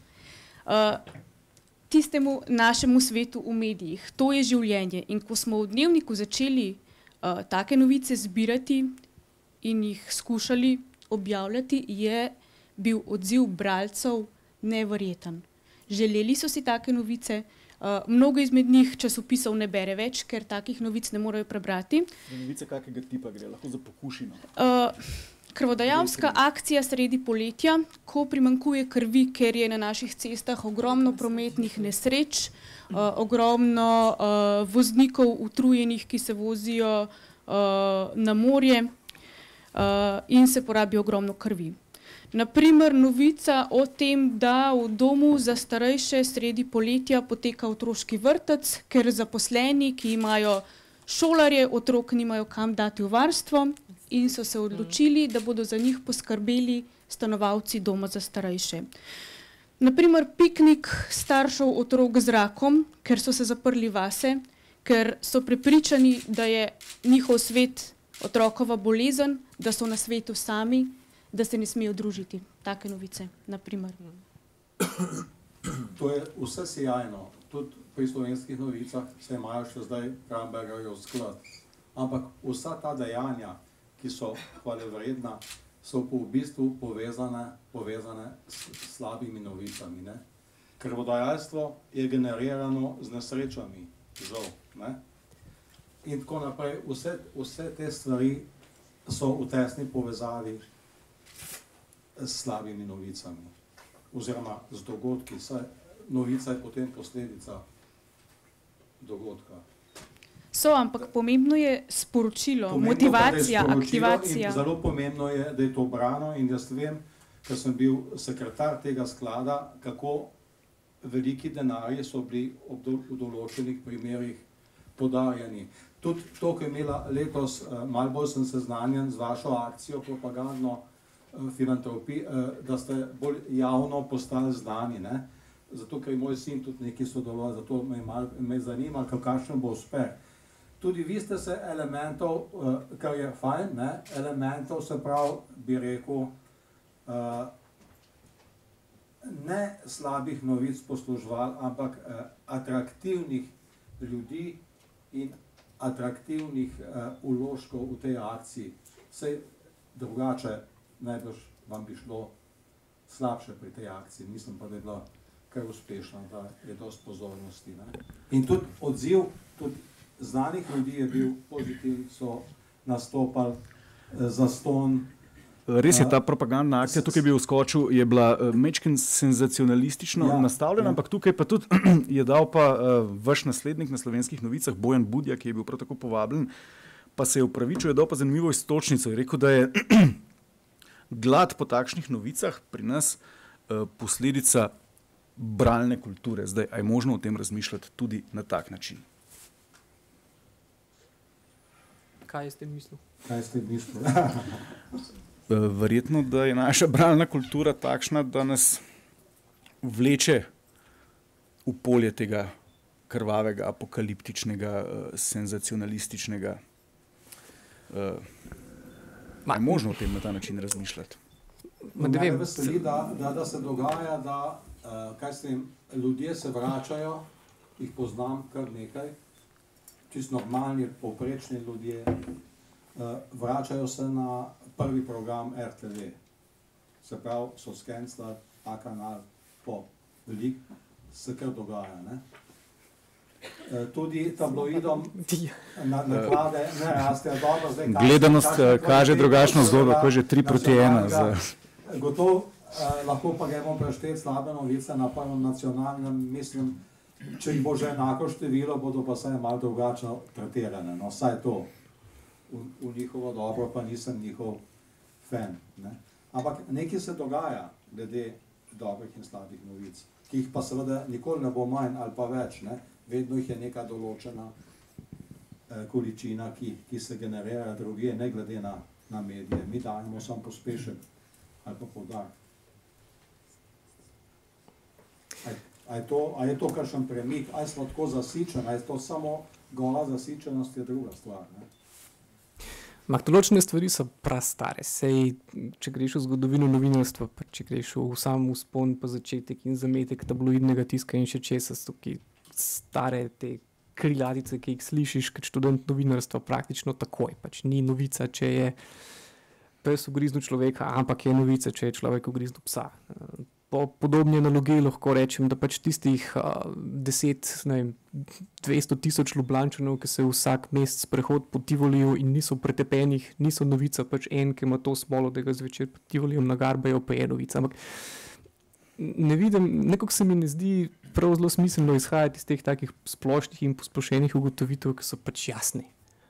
tistemu našemu svetu v medijih. To je življenje. In ko smo v Dnevniku začeli take novice zbirati in jih skušali objavljati, je bil odziv bralcev neverjeten. Želeli so si take novice, mnogo izmed njih časopisov ne bere več, ker takih novic ne morejo prebrati. Novice kakega tipa gre, lahko za pokušino? Krvodajalska akcija sredi poletja, ko primanjkuje krvi, ker je na naših cestah ogromno prometnih nesreč, ogromno voznikov utrujenih, ki se vozijo na morje in se porabi ogromno krvi. Naprimer, novica o tem, da v domu za starejše sredi poletja poteka otroški vrtec, ker zaposleni, ki imajo šolarje, otrok nimajo kam dati v varstvo in so se odločili, da bodo za njih poskrbeli stanovalci doma za starejše. Naprimer, piknik staršev otrok z rakom, ker so se zaprli vase, ker so prepričani, da je njihov svet otrokova bolezen, da so na svetu sami, da se ne smejo družiti. Take novice, naprimer. To je vse sjajno. Tudi pri slovenskih novicah se imajo še zdaj Krambergerjev sklad. Ampak vsa ta dejanja, ki so hvalevredna, so pa v bistvu povezane s slabimi novicami. Ne? Krvodajalstvo je generirano z nesrečami, žal. Ne? In tako naprej. Vse te stvari so v tesni povezavi s slabimi novicami oziroma z dogodki. Novica je potem posledica dogodka. Ampak pomembno je sporočilo, motivacija, aktivacija. Zelo pomembno je, da je to brano in jaz vem, ker sem bil sekretar tega sklada, kako veliki denarji so bili v določenih primerih podarjeni. Tudi to, ko je imela letos, malo bolj sem seznanjen z vašo akcijo propagandno filantropij, da ste bolj javno postali znani, ne? Zato, ker je moj sin tudi nekaj sodeloval, zato me zanima, kakšen bo uspeh. Tudi vi ste se elementov, kar je fajn, ne? Elementov se pravi, bi rekel, ne slabih novic posluževali, ampak atraktivnih ljudi in atraktivnih vložkov v tej akciji. Vse drugače najbrž vam bi šlo slabše pri tej akciji. Mislim pa, da je bila kar uspešna, da je dosti pozornosti. Ne? In tudi odziv, tudi znanih ljudi je bil pozitivni, so nastopali zastonj. Res je, ta propagandna akcija, tukaj bi vskočil, je bila majčkeno senzacionalistično nastavljena, ampak tukaj pa tudi je dal pa vaš naslednik na Slovenskih novicah, Bojan Budja, ki je bil prav tako povabljen, pa se je upravičil, je dal pa zanimivo iztočnico. Je rekel, da je glad po takšnih novicah pri nas posledica bralne kulture. Zdaj, a je možno o tem razmišljati tudi na tak način? Kaj ste mislili? Verjetno, da je naša bralna kultura takšna, da nas vleče v polje tega krvavega, apokaliptičnega, senzacionalističnega. Je možno o tem na ta način razmišljati? Mene veseli, da se dogaja, da ljudje se vračajo, jih poznam kar nekaj, čisto normalni, povprečni ljudje, vračajo se na prvi program RTV. Se pravi, so skenslali A kanal po velik, se kar dogaja. Ne? Tudi tabloidom naklade ne rastejo dobro. Zdaj, gledanost kaže drugačno zgodbo, ko je že 3:1. Gotovo lahko pa gremo prešteti slabe novice na prvem nacionalnem, mislim, če jih bo že enako število, bodo pa vsaj malo drugačno tretirane. No, vsaj to. V njihovo dobro pa nisem njihov fan. Ne? Ampak nekaj se dogaja glede dobrih in slabih novic, ki jih pa seveda nikoli ne bo manj ali pa več. Ne? Vedno jih je neka določena količina, ki se generira drugje, ne glede na medije. Mi dajemo samo pospešek ali pa poudarek. A je to kakšen premik, a smo tako zasičeni, a je to samo gola zasičenost, je druga stvar, ne? Določene stvari so prastare. Sej, če greš v zgodovino novinarstva, pa če greš v sam vzpon, pa začetek in zametek tabloidnega tiska in še česa, so ki stare te krilatice, ki jih slišiš kot študent novinarstva praktično takoj. Pač ni novica, če je pes ugriznil človeka, ampak je novica, če je človek ugriznil psa. Po podobni analogiji lahko rečem, da pač tistih 200 tisoč Ljubljančanov, ki se vsak mesec sprehod po Tivoliju in niso pretepenih, niso novica, pač en, ki ima to smolo, da ga zvečer po Tivolijem nagarbajo, pa je novica. Ampak ne vidim, nekako se mi ne zdi prav zelo smiselno izhajati iz teh takih splošnih in posplošenih ugotovitev, ki so pač jasni.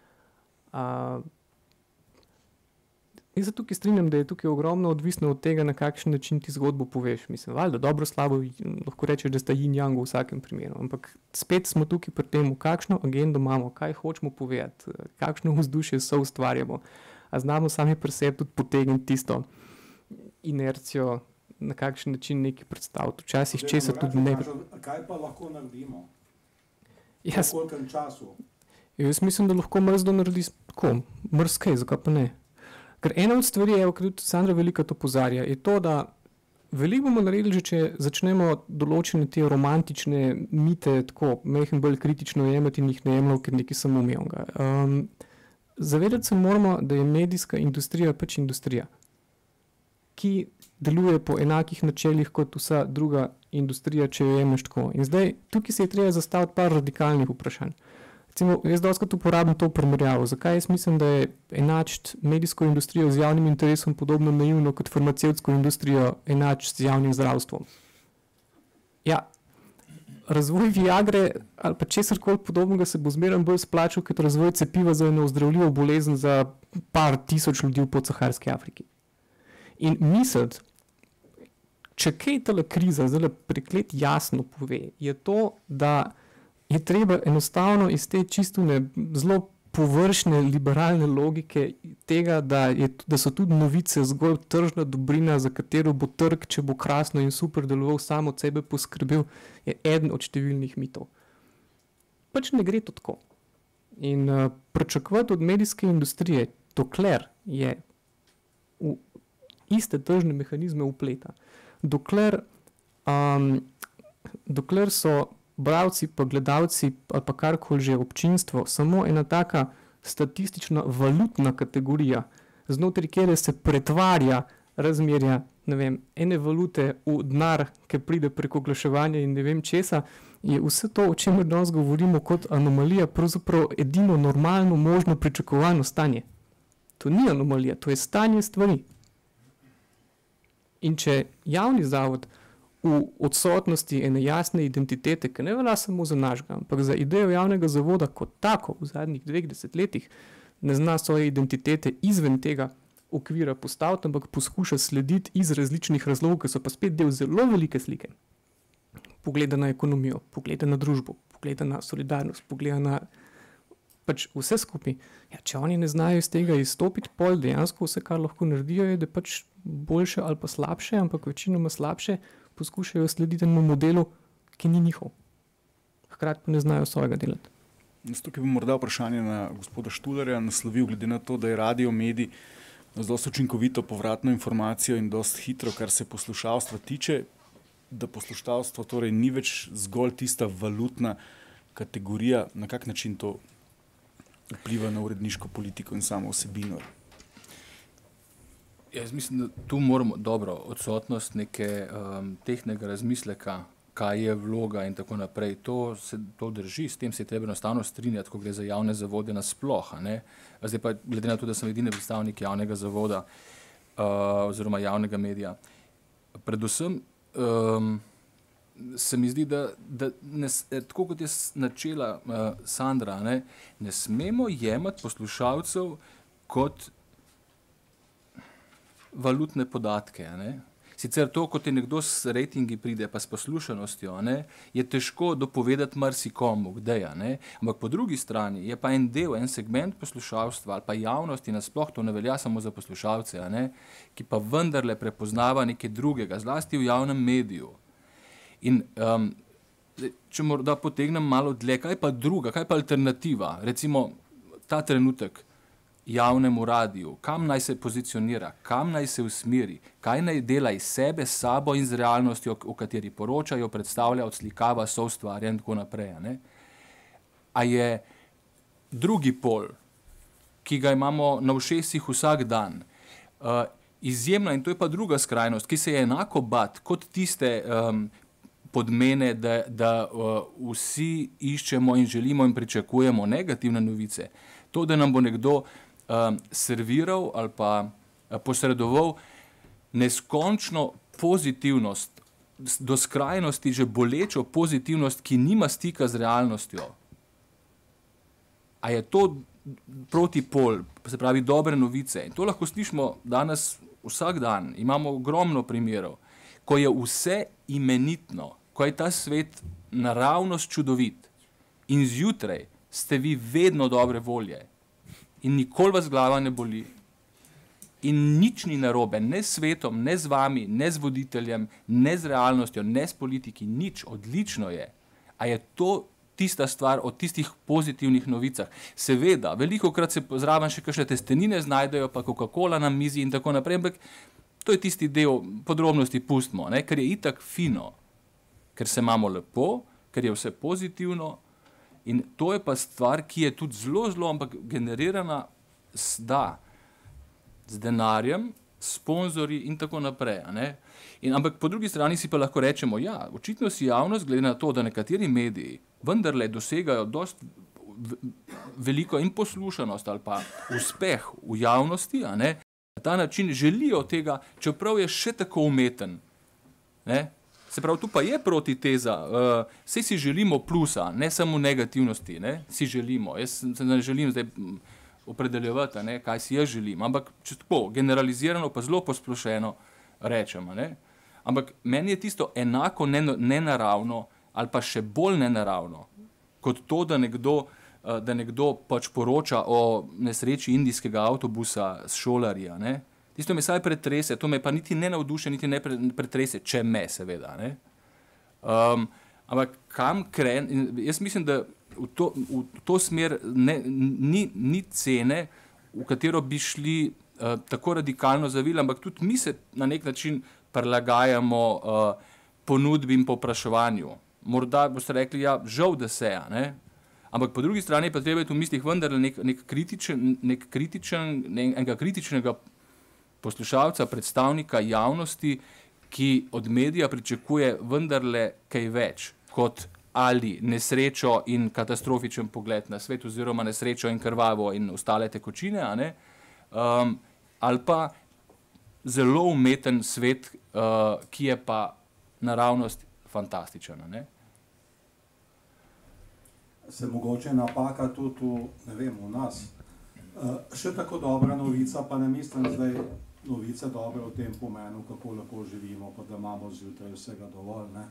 Jaz se tukaj strinjam, da je tukaj ogromno odvisno od tega, na kakšen način ti zgodbo poveš. Mislim, valjda, dobro, slabo, lahko rečeš, da sta yin-yang v vsakem primeru, ampak spet smo tukaj pri tem, kakšno agendo imamo, kaj hočemo povedati, kakšno vzdušje so ustvarjamo, a znamo sami pri sebi tudi potegniti tisto inercijo, na kakšen način nekaj predstaviti. Včasih česa tudi ne. Kaj pa lahko naredimo? V kolikem času? Jaz mislim, da lahko mrzdo naredi tako, mrzkej, zakaj pa ne? Ker ena od stvari, ki tudi Sandra Velika to opozarja, je to, da veliko bomo naredili, že če začnemo določene te romantične mite tako mehen bolj kritično jemati in jih ne jemljamo, ker nekaj samoumevnega. Zavedati se moramo, da je medijska industrija pač industrija, ki deluje po enakih načelih kot vsa druga industrija, če jo jemlješ tako. In zdaj, tukaj se je treba zastaviti par radikalnih vprašanj. Recimo, jaz dostakrat uporabim to primerjavo. Zakaj jaz mislim, da je enačiti medijsko industrijo z javnim interesom podobno naivno kot farmacevtsko industrijo enačiti z javnim zdravstvom? Ja, razvoj Viagre ali pa česarkoli podobnega se bo zmeraj bolj splačal kot razvoj cepiva za eno ozdravljivo bolezen za par tisoč ljudi v podsaharski Afriki. In misliti, če kaj tale kriza zdaj preklet jasno pove, je to, da je treba enostavno iz te čistune zelo površne liberalne logike tega, da so tudi novice zgolj tržna dobrina, za katero bo trg, če bo krasno in super deloval, sam od sebe poskrbel, je eden od številnih mitov. Pač ne gre to tako. In pričakovati od medijske industrije, dokler je v iste tržne mehanizme vpleta, dokler so bralci, pa gledalci, ali pa karkoli že občinstvo, samo ena taka statistična valutna kategorija, znotraj kjer se pretvarja razmerja, ne vem, ene valute v denar, ki pride preko oglaševanja in ne vem česa, je vse to, o čemer danes govorimo kot anomalija, pravzaprav edino normalno možno pričakovano stanje. To ni anomalija, to je stanje stvari. In če javni zavod v odsotnosti ene jasne identitete, ki ne velja samo za našega, ampak za idejo javnega zavoda kot tako v zadnjih 20 letih, ne zna svoje identitete izven tega okvira postaviti, ampak poskuša slediti iz različnih razlogov, ki so pa spet del zelo velike slike. Pogleda na ekonomijo, pogleda na družbo, pogleda na solidarnost, pogleda na pač vse skupaj. Ja, če oni ne znajo iz tega izstopiti, pol dejansko vse, kar lahko naredijo, je, da pač boljše ali pa slabše, ampak večinoma slabše, poskušajo slediti enemu modelu, ki ni njihov. Hkrati pa ne znajo svojega delati. Tukaj bi morda vprašanje na gospoda Štularja naslovil, glede na to, da je radio medij z dosti učinkovito povratno informacijo in dosti hitro, kar se poslušalstva tiče, da poslušalstvo torej ni več zgolj tista valutna kategorija, na kak način to vpliva na uredniško politiko in samo vsebino? Jaz mislim, da tu moramo odsotnost neke tehnega razmisleka, kaj je vloga in tako naprej. To drži, s tem se je treba enostavno strinjati, ko gre za javne zavode nasploh. Zdaj pa, glede na to, da sem edini predstavnik javnega zavoda oziroma javnega medija, predvsem se mi zdi, da tako kot je načela Sandra, ne smemo jemati poslušalcev kot valutne podatke. Sicer to, kot je nekdo s rejtingi pride, pa s poslušanostjo, je težko dopovedati marsikomu, kdaj, ampak po drugi strani je pa en del, en segment poslušalstva ali pa javnosti nasploh, to ne velja samo za poslušalce, ki pa vendarle prepoznava nekaj drugega, zlasti v javnem mediju. In če morda potegnem malo dlje, kaj pa druga, kaj pa alternativa, recimo ta trenutek javnemu radiju, kam naj se pozicionira, kam naj se usmeri, kaj naj dela iz sebe, s sabo in z realnostjo, o kateri poročajo, predstavlja, odslikava, soustvarja in tako naprej. Ne? A je drugi pol, ki ga imamo na ušesih vsak dan, izjemna, in to je pa druga skrajnost, ki se je enako bat kot tiste podmene, da vsi iščemo in želimo in pričakujemo negativne novice. To, da nam bo nekdo serviral ali pa posredoval neskončno pozitivnost, do skrajnosti že bolečo pozitivnost, ki nima stika z realnostjo. A je to protipol, se pravi dobre novice. In to lahko slišimo danes vsak dan. Imamo ogromno primerov, ko je vse imenitno, ko je ta svet naravnost čudovit in zjutraj ste vi vedno dobre volje in nikoli vas glava ne boli in nič ni narobe, ne s svetom, ne z vami, ne z voditeljem, ne z realnostjo, ne s politiki, nič, odlično je. A je to tista stvar o tistih pozitivnih novicah? Seveda, velikokrat se zraven še kakšne testenine znajdejo, pa Coca-Cola na mizi in tako naprej, ampak to je tisti del, podrobnosti pustimo, ne? Ker je itak fino, ker se imamo lepo, ker je vse pozitivno in to je pa stvar, ki je tudi zelo, ampak generirana z denarjem, sponzorji in tako naprej. Ne? Ampak po drugi strani si pa lahko rečemo, ja, očitno si javnost, glede na to, da nekateri mediji vendarle dosegajo dosti veliko in poslušanost ali pa uspeh v javnosti, a ne, na ta način želijo tega, čeprav je še tako umeten. Ne? Se pravi, tu pa je protiteza, saj si želimo plusa, ne samo negativnosti, ne? Si želimo, jaz se ne želim zdaj opredeljevati, ne, kaj si jaz želim, ampak če tako generalizirano pa zelo posplošeno rečemo. Ne? Ampak meni je tisto enako nenaravno ali pa še bolj nenaravno, kot to, da nekdo pač poroča o nesreči indijskega avtobusa s šolarja. Ne? Tisto me saj pretrese, to me pa niti ne navduše, niti ne pretrese, če me seveda. Ne? Ampak kam jaz mislim, da v to smer ni cene, v katero bi šli tako radikalno zavili, ampak tudi mi se na nek način prilagajamo ponudbi in povpraševanju. Morda boste rekli, ja, žal, da se, ne? Ampak po drugi strani pa treba v mislih vendar enega kritičnega poslušalca, predstavnika javnosti, ki od medija pričakuje vendarle kaj več kot ali nesrečo in katastrofičen pogled na svet oziroma nesrečo in krvavo in ostale tekočine, a ne? Ali pa zelo umeten svet, ki je pa naravnost fantastičen. Ne? Se mogoče napaka tudi v nas. Še tako dobra novica, pa ne mislim zdaj novice dobre v tem pomenu, kako lahko živimo, pa da imamo zjutraj vsega dovolj. Ne?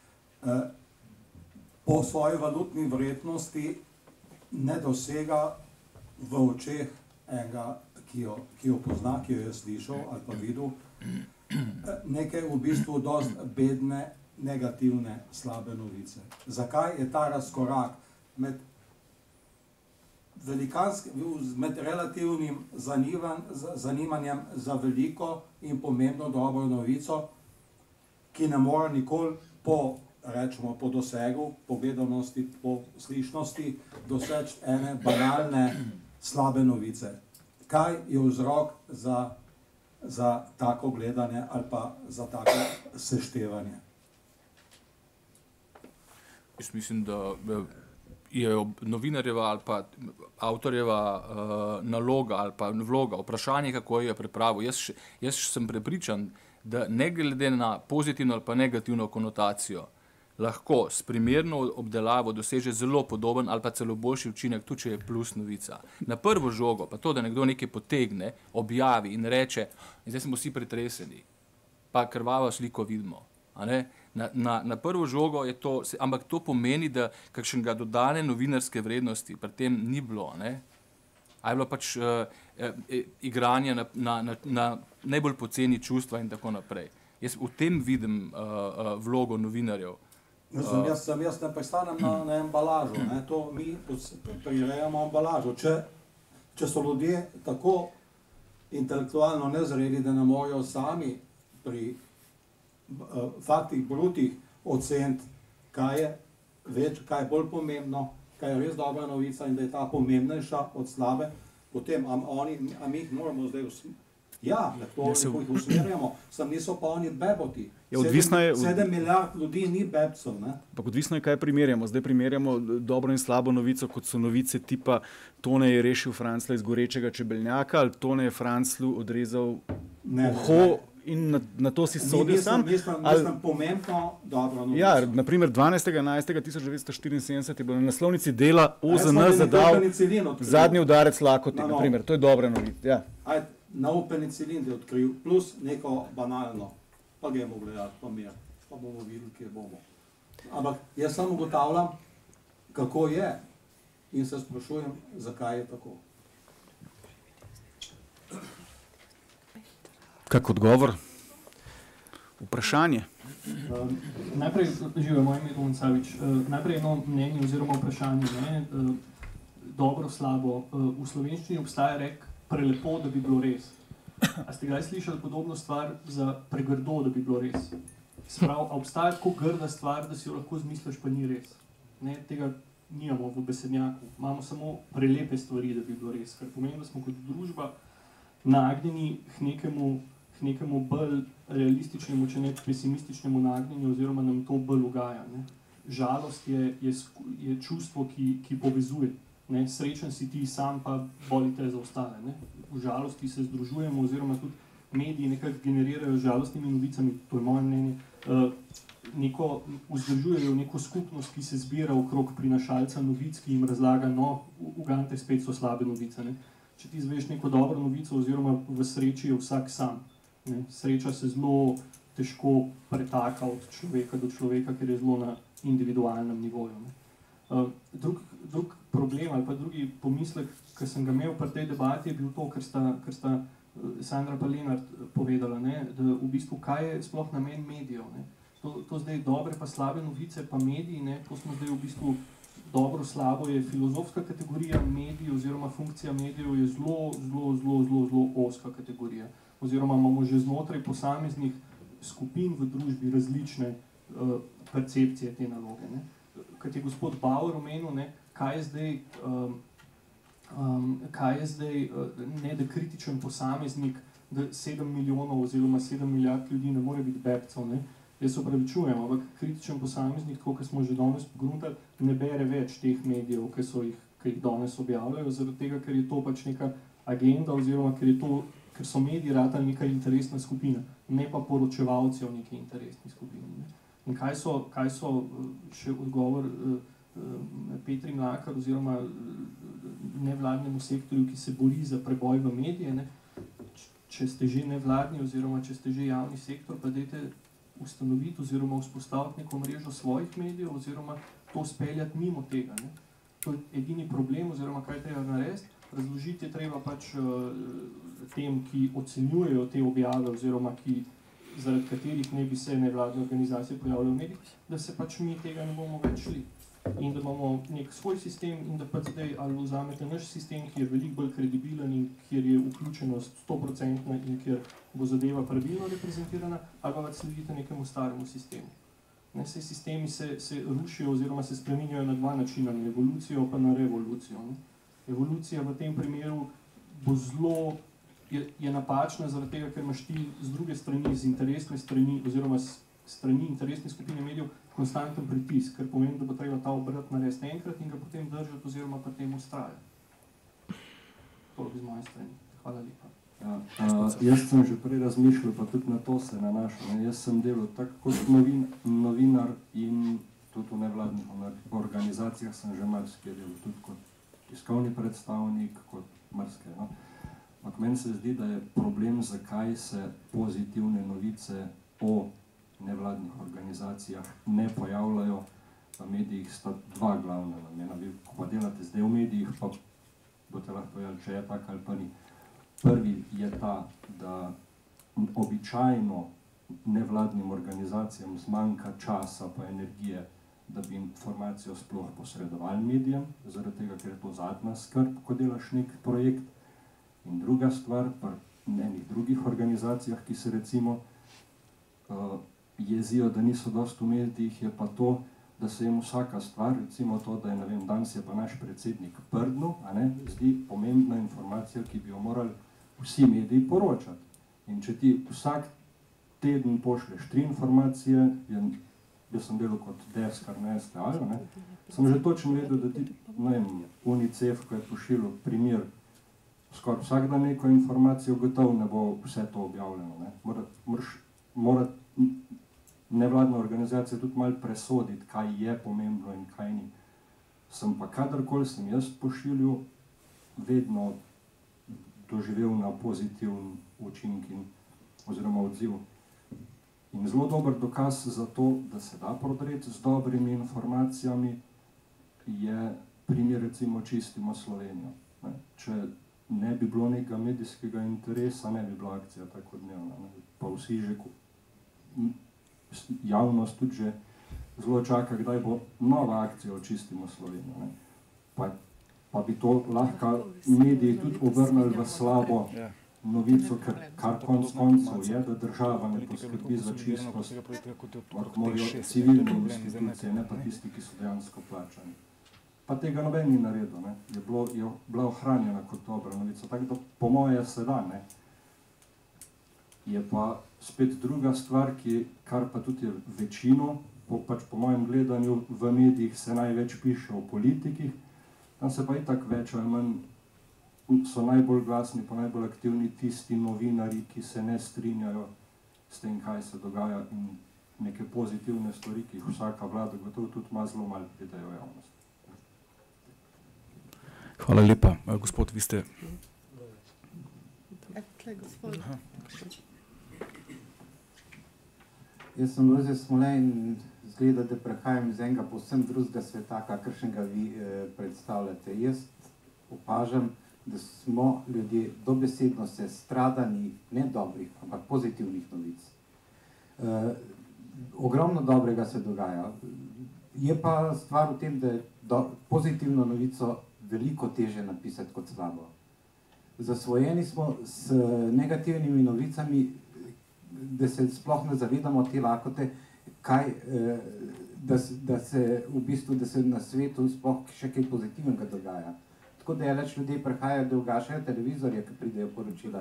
Po svoji valutni vrednosti ne dosega v očeh enega, ki jo pozna, ki jo je slišal ali pa videl, nekaj v bistvu dosti bedne, negativne, slabe novice. Zakaj je ta razkorak med relativnim zanimanjem za veliko in pomembno dobro novico, ki ne more nikoli po dosegu, po gledanosti, po slišnosti doseči ene banalne slabe novice. Kaj je vzrok za tako gledanje ali pa za tako seštevanje? Jaz mislim, da je novinarjeva ali pa avtorjeva naloga ali pa vloga, vprašanje, kako jo je pripravil. Jaz sem prepričan, da ne glede na pozitivno ali pa negativno konotacijo, lahko s primerno obdelavo doseže zelo podoben ali pa celo boljši učinek, tudi če je plus novica. Na prvo žogo pa to, da nekdo nekaj potegne, objavi in reče, in zdaj smo vsi pretreseni, pa krvavo sliko vidimo. A ne? Na prvo žogo je to, ampak to pomeni, da kakšnega dodane novinarske vrednosti pri tem ni bilo. Ne? A je bilo pač igranje na najbolj poceni čustva in tako naprej. Jaz v tem vidim vlogo novinarjev. Jaz ne pristanem na embalažo, ne? To mi prirejamo embalažo. Če so ljudje tako intelektualno nezreli, da ne morejo sami pri faktih brutih oceniti, kaj je bolj pomembno, kaj je res dobra novica in da je ta pomembnejša od slabe, potem mi jih moramo zdaj lahko jih usmerjamo, sam niso pa oni beboti. 7 milijard ljudi ni bebcev. Odvisno je, kaj primerjamo. Zdaj primerjamo dobro in slabo novico, kot so novice tipa Tone je rešil Francla iz gorečega čebelnjaka, ali Tone je Franclu odrezal uho in na to si sodil sam. Mislim pomembno dobro novico. Ja, naprimer 12.11.1974 je bilo na naslovnici Dela OZN zadal zadnji udarec lakoti. Naprimer, to je dobra novica. Ja. Nov penicilin je odkril, plus neko banalno. Pa gremo gledati, pa bomo videli, kje bomo. Ampak jaz samo ugotavljam, kako je in se sprašujem, zakaj je tako. Kak odgovor? Vprašanje? Najprej, živijo, moje ime je Toman Savič, najprej jedno mnenje oziroma vprašanje, dobro, slabo. V slovenščini obstaja rek prelepo, da bi bilo res. A ste kdaj slišali podobno stvar za pregrdo, da bi bilo res? Sprav, a obstaja tako grda stvar, da si jo lahko zmisliš, pa ni res? Tega nimamo v besednjaku. Imamo samo prelepe stvari, da bi bilo res. Kar pomeni, da smo kot družba nagnjeni k nekemu bolj realističnemu, če ne pesimističnemu nagnjenju, oziroma nam to bolj ugaja. Žalost je čustvo, ki povezuje. Srečen si ti sam, pa boli te za ostale. V žalosti se združujemo, oziroma tudi mediji nekako generirajo z žalostnimi novicami, to je moje mnenje, vzdržujejo neko skupnost, ki se zbira okrog prinašalca novic, ki jim razlaga, ugante, spet so slabe novice. Če ti izveš neko dobro novico, oziroma v sreči je vsak sam. Sreča se zelo težko pretaka od človeka do človeka, ker je zelo na individualnem nivoju. Drug problem ali pa drugi pomislek, ki sem ga imel pri tej debati, je bil to, kar sta Sandra pa Lenart povedala, da v bistvu kaj je sploh namen medijev. To zdaj dobre pa slabe novice, pa mediji, to smo zdaj v bistvu dobro, slabo je filozofska kategorija, mediji oziroma funkcija medijev je zelo ozka kategorija. Oziroma imamo že znotraj posameznih skupin v družbi različne percepcije te naloge. Kot je gospod Bauer omenil, kaj je zdaj da kritičen posameznik, da 7 milijonov oziroma 7 milijard ljudi ne more biti bebcev. Jaz se opravičujem, ampak kritičen posameznik, kot smo že danes pogruntali, ne bere več teh medijev, ki jih danes objavljajo, zaradi tega, ker je to pač neka agenda, oziroma ker so mediji ratali neka interesna skupina, ne pa poročevalci o neki interesni skupini. In kaj so še odgovor Petri Mlakar oziroma nevladnemu sektorju, ki se bori za preboj v medije. Če ste že nevladni oziroma če ste že javni sektor, pa dajte ustanoviti oziroma vzpostaviti neko mrežo svojih medijev oziroma to speljati mimo tega. To je edini problem oziroma kaj treba narediti. Razložiti je treba pač tem, ki ocenjujejo te objave oziroma zaradi katerih ne bi se nevladne organizacije pojavljale v medijih, da se pač mi tega ne bomo več šli. In da imamo nek svoj sistem in da pač zdaj ali vzamete naš sistem, ki je veliko bolj kredibilen in kjer je vključenost 100% in kjer bo zadeva pravilno reprezentirana, ali pa sledite nekemu staremu sistemu. Vse sistemi se rušijo oziroma se spreminjajo na dva načina, na evolucijo pa na revolucijo. Evolucija v tem primeru bo je napačna zaradi tega, ker imaš ti z druge strani, z interesne strani oziroma strani interesne skupine medijev konstanten pritisk, ker pomeni, da bo treba ta obrat narediti enkrat in ga potem držati oziroma pa tem ustrajati. Toliko z moje strani. Hvala lepa. Jaz sem že prej razmišljal, pa tudi na to se nanašam. Jaz sem delal tako kot novinar in tudi v nevladnih organizacijah sem že marsikaj delal, tudi kot tiskovni predstavnik, kot marsikaj. Ampak meni se zdi, da je problem, zakaj se pozitivne novice o nevladnih organizacijah ne pojavljajo. V medijih sta dva glavna namena. Vi, ko pa delate zdaj v medijih, pa boste lahko povedali, če je tak ali pa ni. Prvi je ta, da običajno nevladnim organizacijam zmanjka časa pa energije da bi informacijo sploh posredovali medijem, zaradi tega, ker je to zadnja skrb, ko delaš nek projekt. In druga stvar, pri enih drugih organizacijah, ki se recimo jezijo, da niso dosti v medijih, je pa to, da se jim vsaka stvar, recimo to, da je, ne vem, danes je pa naš predsednik prdnil, a ne, zdi pomembna informacija, ki bi jo morali vsi mediji poročati. In če ti vsak teden pošleš 3 informacije, jaz sem delal kot deskar na STA-ju, ne, sem že točno vedel, da ti, ne vem, UNICEF, ko je pošiljal primer, skoraj vsak dan neko informacijo, gotovo ne bo vse to objavljeno, ne. Mora nevladna organizacija tudi malo presoditi, kaj je pomembno in kaj ni. Sem pa kadarkoli sem jaz pošiljal, vedno doživel na pozitiven učinek oziroma odziv. In zelo dober dokaz za to, da se da prodreti z dobrimi informacijami, je primer recimo Čistimo Slovenijo. Ne. Če ne bi bilo nekega medijskega interesa, ne bi bila akcija tako dnevna. Ne. Pa vsi že, javnost tudi že zelo čaka, kdaj bo nova akcija Očistimo Slovenijo. Ne. Pa bi to lahko mediji tudi obrnili v slabo novico, kar konc koncev je, da država ne poskrbi za čistost, morajo civilne institucije, ne pa tisti, ki so dejansko plačani. Pa tega noben ni naredil, ne. Je bila ohranjena kot dobra novica, tako da po moje se da, ne. Je pa spet druga stvar, kar pa tudi je večino, pač po mojem gledanju v medijih se največ piše o politikih, tam se pa itak več ali manj so najbolj glasni, pa najbolj aktivni tisti novinarji, ki se ne strinjajo s tem, kaj se dogaja, in neke pozitivne stvari, ki jih vsaka vlada gotovo tudi ima, zelo malo pridejo javnost. Hvala lepa. Gospod, vi ste... Jaz sem Lojze Smole in zgleda, da prehajam iz enega povsem drugega sveta, kakršnega vi predstavljate. Jaz opažam, da smo ljudje dobesedno stradani ne dobrih, ampak pozitivnih novic. Ogromno dobrega se dogaja. Je pa stvar v tem, da je pozitivno novico veliko teže napisati kot slabo. Zasvojeni smo s negativnimi novicami, da se sploh ne zavedamo te lakote, da se v bistvu, da se na svetu sploh še kaj pozitivnega dogaja. Tako da več ljudje prihajajo, da ugašajo televizorje, ki pridejo poročila.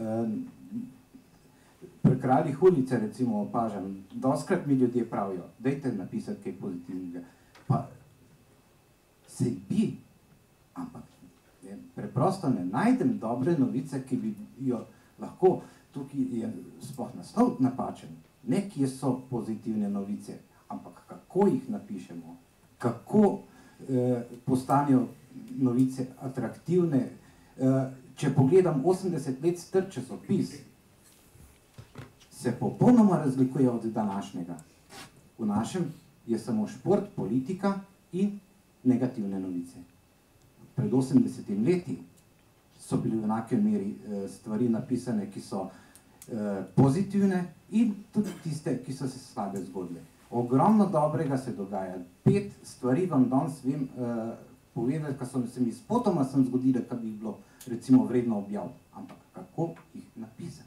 Pri Kraljih ulice recimo opažam, dostikrat mi ljudje pravijo, dajte napisati kaj pozitivnega. Pa se bi, ampak preprosto ne najdem dobre novice, ki bi jo lahko, tukaj je sploh naslov napačen, ne kje so pozitivne novice, ampak kako jih napišemo, kako postanejo novice atraktivne. Če pogledam 80 let star časopis, se popolnoma razlikuje od današnjega. V našem je samo šport, politika in negativne novice. Pred 80 leti so bili v enakem meri stvari napisane, ki so pozitivne, in tudi tiste, ki so se slabe zgodile. Ogromno dobrega se dogaja. 5 stvari vam danes vem povedati, kar se mi spotoma sem zgodile, kar bi bilo recimo vredno objaviti. Ampak kako jih napisati?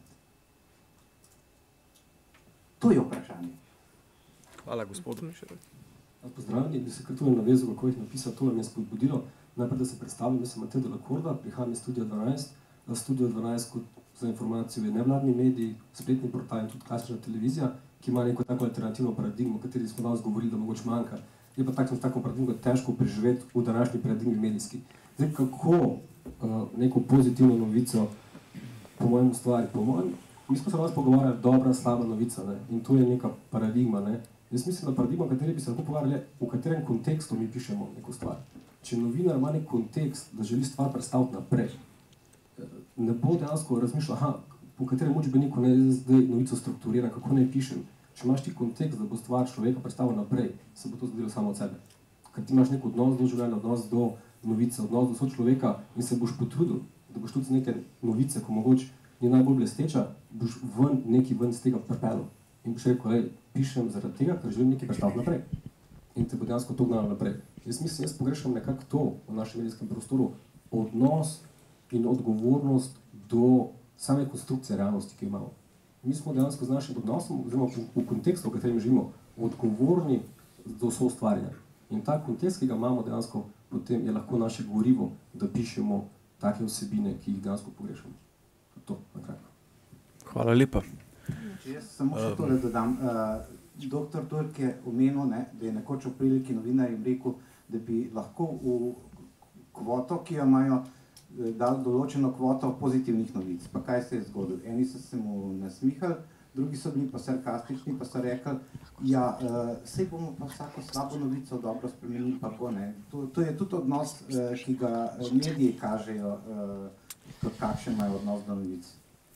To je vprašanje. Hvala, gospod. Pozdravljeni, bi se kar tudi navezal, kako jih napisati, to nam je spodbudilo. Najprej, da se predstavim, da sem Matej Delakorda, prihajam iz Studia 12. Studio 12, kot za informacijo, je nevladni medij, spletni portal in tudi klasična televizija, ki ima neko tako alternativno paradigmo, o kateri smo danes govorili, da mogoče manjka. Je pa tako paradigmo težko preživeti v današnji paradigmi medijski. Zdaj, kako neko pozitivno novico po mojem ustvari? Po mojem, mi smo se danes pogovarjali dobra, slaba novica, ne? In to je neka paradigma. Ne? Jaz mislim, da paradigma, o kateri bi se lahko pogovarjali, v katerem kontekstu mi pišemo neko stvar. Če novinar ima nek kontekst, da želi stvar predstaviti naprej, ne bo dejansko razmišljal, po katerem učbeniku naj zdaj novico strukturiram, kako naj pišem. Če imaš ti kontekst, da bo stvar človeka predstavil naprej, se bo to zgodilo samo od sebe. Ker ti imaš nek odnos do življenja, odnos do novice, odnos do sočloveka in se boš potrudil, da boš tudi z neke novice, ko mogoče ni najbolj blesteča, boš nekaj ven z tega pripeljal. In boš rekel, pišem zaradi tega, ker želim nekaj predstaviti naprej. in te bo dejansko to gnalo naprej. Jaz pogrešam nekako to v našem medijskem prostoru, odnos in odgovornost do same konstrukcije realnosti, ki imamo. Mi smo dejansko z našim odnosom, oziroma v kontekstu, v katerem živimo, odgovorni do soustvarjanja. In ta kontekst, ki ga imamo dejansko, potem je lahko naše gorivo, da pišemo take vsebine, ki jih dejansko pogrešamo. To, nakratko. Hvala lepa. Jaz samo še tole dodam. Doktor Turk je omenil, da je nekoč v priliki novinarjem rekel, da bi lahko v kvoto, ki jo imajo, dali določeno kvoto pozitivnih novic. Pa kaj se je zgodilo? Eni so se mu nasmihali, drugi so bili pa sarkastični, pa so rekli, ja, sej bomo pa vsako slabo novico dobro spremenili, pa bo ne. To je tudi odnos, ki ga mediji kažejo, kakšen imajo odnos do novic.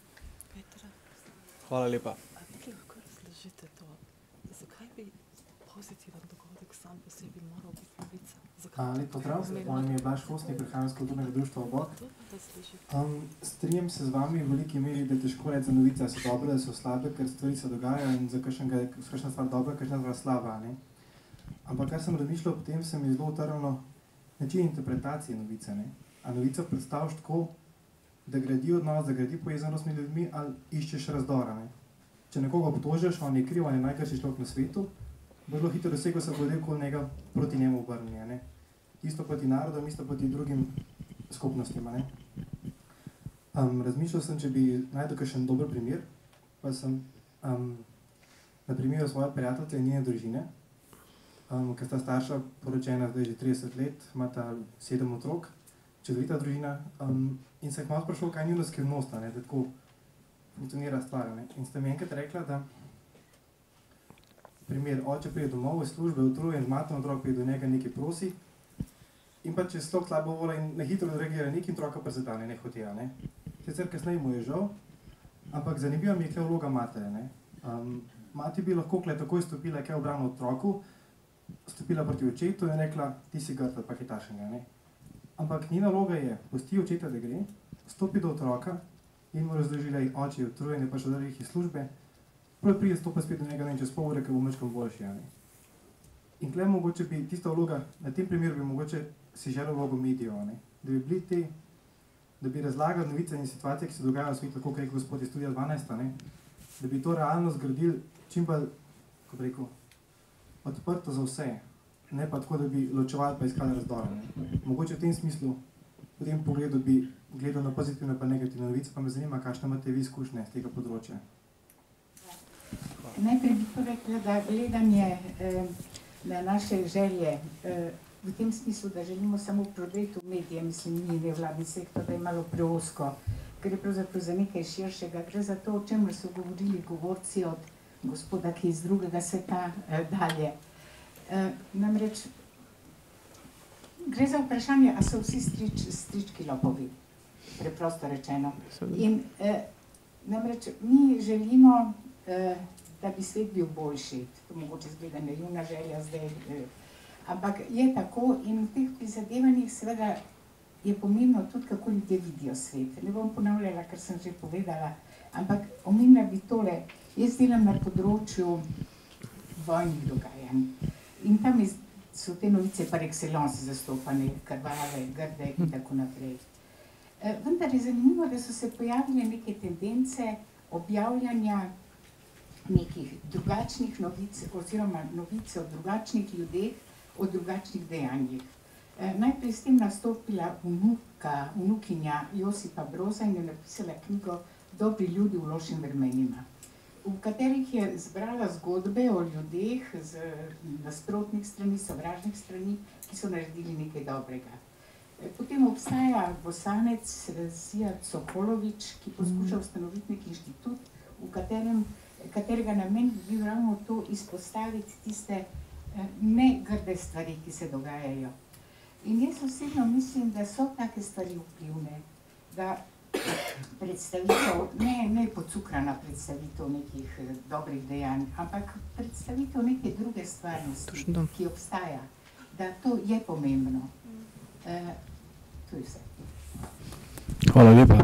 Hvala lepa. Lahko razložite to, zakaj bi pozitiven dogodek sam po sebi moral biti novica? Lep pozdrav, moje ime je Blaž Hostnik, prihajam iz kulturnega društva Obok. Strinjam se z vami v veliki meri, da je težko reči za novice, da so dobre, da so slabe, ker stvari se dogajajo in za kakšna stvar dobra, kakšna stvar slaba. Ampak kar sem razmišljal, potem se mi zelo utrnilo način interpretacije novice. A novico predstaviš tako, da gradi odnos, da gradi povezanost med ljudmi, ali iščeš razdora. Če nekoga obtožiš, on je kriv, on je najkrajši človek na svetu, bo zelo hitro dosegel, se bo ljudje okoli njega proti njemu obrnili. Isto proti narodom, isto proti drugim skupnostim. Razmišljal sem, če bi najdel kakšen dober primer, pa sem na primeru svoje prijateljice in njene družine, ker sta starša poročena zdaj že 30 let, imata 7 otrok, čudovita družina, in sem jih malo sprašal, kaj je njuna skrivnost, da tako funkcionira stvar. In sta mi enkrat rekla, da primer, oče pride domov iz službe, utrujen, maten otrok pride do njega, nekaj prosi, in pa če slog slabo vola in na hitro reagira nekaj, otroka pa zadane, ne hotela. Sicer kasneje mu je žal, ampak zanimiva mi je, kaj je vloga matere. Mati bi lahko takoj stopila, kaj je obrano otroku, stopila proti očetu in rekla, ti si grd ali pa hitašenja. Ampak njena vloga je, pusti očeta, da gre, stopi do otroka in mu razložila, oče je utrujen, je pa še dalje iz službe, prvi prije stopa spet do njega, čez pol ure, ker bo mečkom boljši. In tukaj mogoče bi tista vloga, na tem primeru bi mogoče si želel vlogo medijev, da bi bili ti, da bi razlagali novice in situacije, ki se dogajajo v svetu, tako kot je gospod iz Studia 12, da bi to realno zgradili čim bolj, kot rekel, odprto za vse, ne pa tako, da bi ločevali pa iskali razdor. Mogoče v tem smislu, v tem pogledu bi gledal na pozitivne pa negativne novice, pa me zanima, kakšne imate vi izkušnje z tega področja. Najprej bi to rekla, da gledanje na naše želje v tem smislu, da želimo samo prodreti v medije, mislim, ni nevladni sektor, da je malo preosko, gre pravzaprav za nekaj širšega, gre za to, o čemer so govorili govorci od gospoda, ki je iz drugega sveta dalje. Namreč gre za vprašanje, a so vsi strički lopovi, preprosto rečeno. In namreč mi želimo, da bi svet bil boljši, to mogoče zgleda naivna želja zdaj, ampak je tako in v teh prizadevanjih seveda je pomembno tudi, kako ljudje vidijo svet. Ne bom ponavljala, kar sem že povedala, ampak omenila bi tole, jaz delam na področju vojnih dogajanj in tam so te novice par excellence zastopane, krvave, grde in tako naprej. Vendar je zanimivo, da so se pojavile neke tendence objavljanja nekih drugačnih novic oziroma novice o drugačnih ljudeh, o drugačnih dejanjih. Najprej s tem nastopila vnukinja Josipa Broza in je napisala knjigo Dobri ljudi v lošim vremenima, v katerih je zbrala zgodbe o ljudeh z nasprotnih strani, sovražnih strani, ki so naredili nekaj dobrega. Potem obstaja Bosanec Zijad Sokolović, ki poskuša ustanoviti nek inštitut, katerega namen bi bil ravno to izpostaviti tiste negrde stvari, ki se dogajajo. In jaz osebno mislim, da so take stvari vplivne, da predstavitev, ne pocukrana predstavitev nekih dobrih dejanj, ampak predstavitev neke druge stvarnosti, ki obstaja, da to je pomembno. To je vse. Hvala lepa.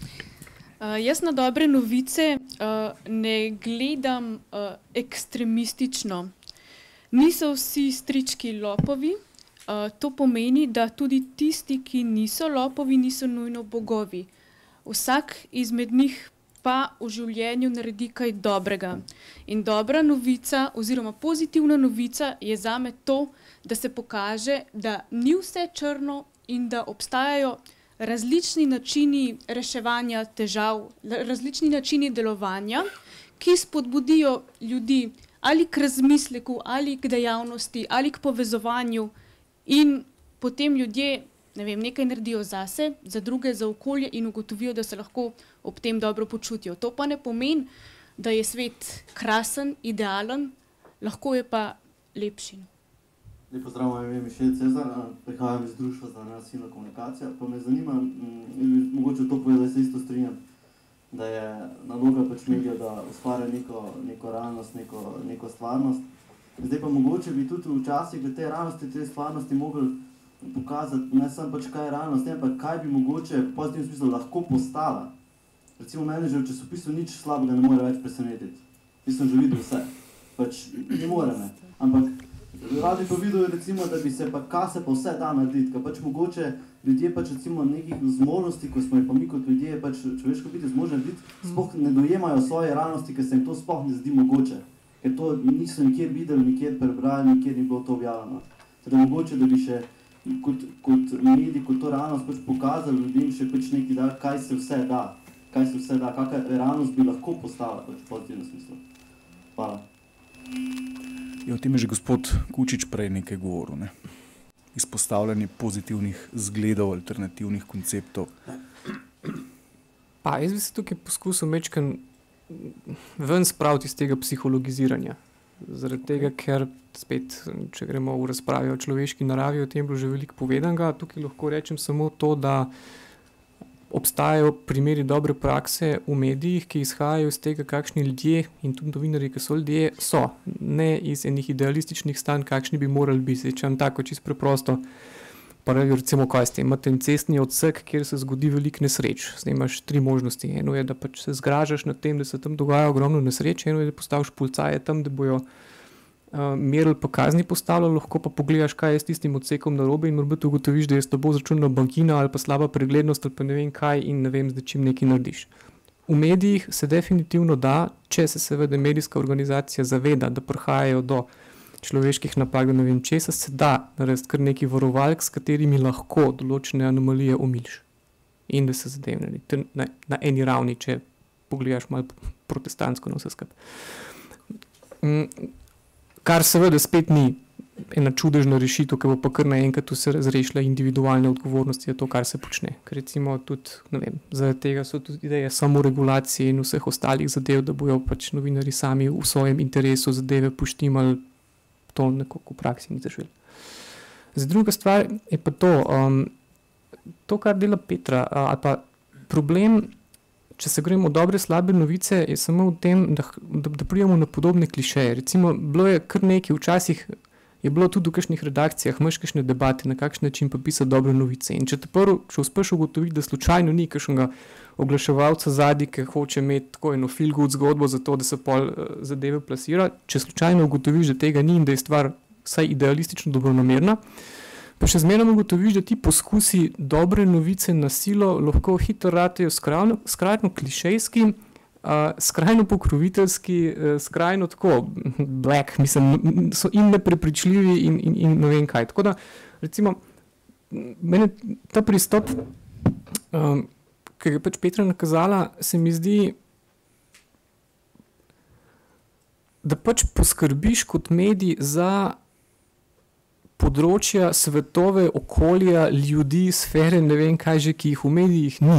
Jaz na dobre novice ne gledam ekstremistično. Niso vsi strički lopovi, to pomeni, da tudi tisti, ki niso lopovi, niso nujno bogovi. Vsak izmed njih pa v življenju naredi kaj dobrega. In dobra novica oziroma pozitivna novica je zame to, da se pokaže, da ni vse črno in da obstajajo različni načini reševanja težav, različni načini delovanja, ki spodbudijo ljudi ali k razmisleku, ali k dejavnosti, ali k povezovanju in potem ljudje, ne vem, nekaj naredijo zase, za druge, za okolje in ugotovijo, da se lahko ob tem dobro počutijo. To pa ne pomeni, da je svet krasen, idealen, lahko je pa lepši. Lep pozdrav, moje ime je Mišel Cezar, prihajam iz Društva za nasilno komunikacijo. Pa me zanima, mogoče to povedati, da se isto strinjam, da je naloga pač medijev, da ustvarja neko realnost, neko stvarnost. Zdaj pa mogoče bi tudi včasih glede te realnosti, te stvarnosti mogli pokazati, ne samo pač kaj je realnost, ampak kaj bi mogoče v pozitivnem smislu lahko postala. Recimo mene že v časopisu nič slabega ne more več presenetiti. Jaz sem že videl vse, pač ne more me, ampak rad bi pa videl recimo, da bi se pa kaj se pa vse da narediti, ker pač mogoče ljudje pač recimo nekih zmožnosti, ko smo jih pa mi kot ljudje pač človeško biti zmožni narediti, sploh ne dojemajo svoje realnosti, ker se jim to sploh ne zdi mogoče, ker to niso nikjer videli, nikjer prebrali, nikjer ni bilo to objavljeno. Teda mogoče, da bi še kot medij, kot to realnost pač pokazali ljudem še pač nekaj da, kaj se vse da, kakšna realnost bi lahko postala pač v pozitivnem smislu. Hvala. O tem je že gospod Kučič prej nekaj govoril, ne? Izpostavljanje pozitivnih zgledov, alternativnih konceptov. Pa, jaz bi se tukaj poskusil mečkan ven spraviti iz tega psihologiziranja. Zaradi tega, ker spet, če gremo v razpravi o človeški naravi, o tem bilo že veliko povedanega, tukaj lahko rečem samo to, da obstajajo primeri dobre prakse v medijih, ki izhajajo iz tega, kakšni ljudje in tudi novinarji, ki so ljudje, so. Ne iz enih idealističnih stanj, kakšni bi morali biti. Če vam tako čisto preprosto, pa recimo kaj ste, imate en cestni odsek, kjer se zgodi veliko nesreč. Zdaj imaš 3 možnosti. Eno je, da pač se zgražaš nad tem, da se tam dogaja ogromno nesreč, eno je, da postaviš policaje tam, da bojo merili pa kazni postavljali, lahko pa pogledaš, kaj je s tistim odsekom narobe in morbiti ugotoviš, da je s tabo zračunana bankina ali pa slaba preglednost ali pa ne vem kaj in ne vem, z čim nekaj narediš. V medijih se definitivno da, če se seveda medijska organizacija zaveda, da prihajajo do človeških napak, da ne vem česa, se da narediti kar neki varovalk, s katerimi lahko določene anomalije omiliš in da se zadeve naredi. Na eni ravni, če pogledaš malo protestantsko na vse skupaj. Kar seveda spet ni ena čudežna rešitev, ki bo pa kar naenkrat vse razrešila individualne odgovornosti, je to, kar se počne. Ker recimo tudi, ne vem, zaradi tega so tudi ideje samoregulacije in vseh ostalih zadev, da bojo pač novinari sami v svojem interesu zadeve poštimali, to nekako v praksi ni zaživelo. Zdaj druga stvar je pa to, kar dela Petra, ali pa problem, če se gremo dobre, slabe novice, je samo v tem, da pridemo na podobne klišeje. Recimo, bilo je kar nekaj, včasih je bilo tudi v kakšnih redakcijah, imaš kakšne debate, na kakšen način pa pisati dobre novice. In če uspeš ugotoviti, da slučajno ni kakšnega oglaševalca zadaj, ki hoče imeti tako eno feel good zgodbo za to, da se pol zadeve plasira, če slučajno ugotoviš, da tega ni in da je stvar vsaj idealistično dobronamerna, pa še zmeraj ugotoviš, da ti poskusi dobre novice na silo lahko hitro ratejo skrajno klišejski, skrajno pokroviteljski, skrajno tako black, mislim, so in neprepričljivi in ne vem kaj. Tako da, recimo, mene ta pristop, ki je pač Petra nakazala, se mi zdi, da pač poskrbiš kot medij za področja, svetove, okolja, ljudi, sfere, ne vem kaj že, ki jih v medijih ni.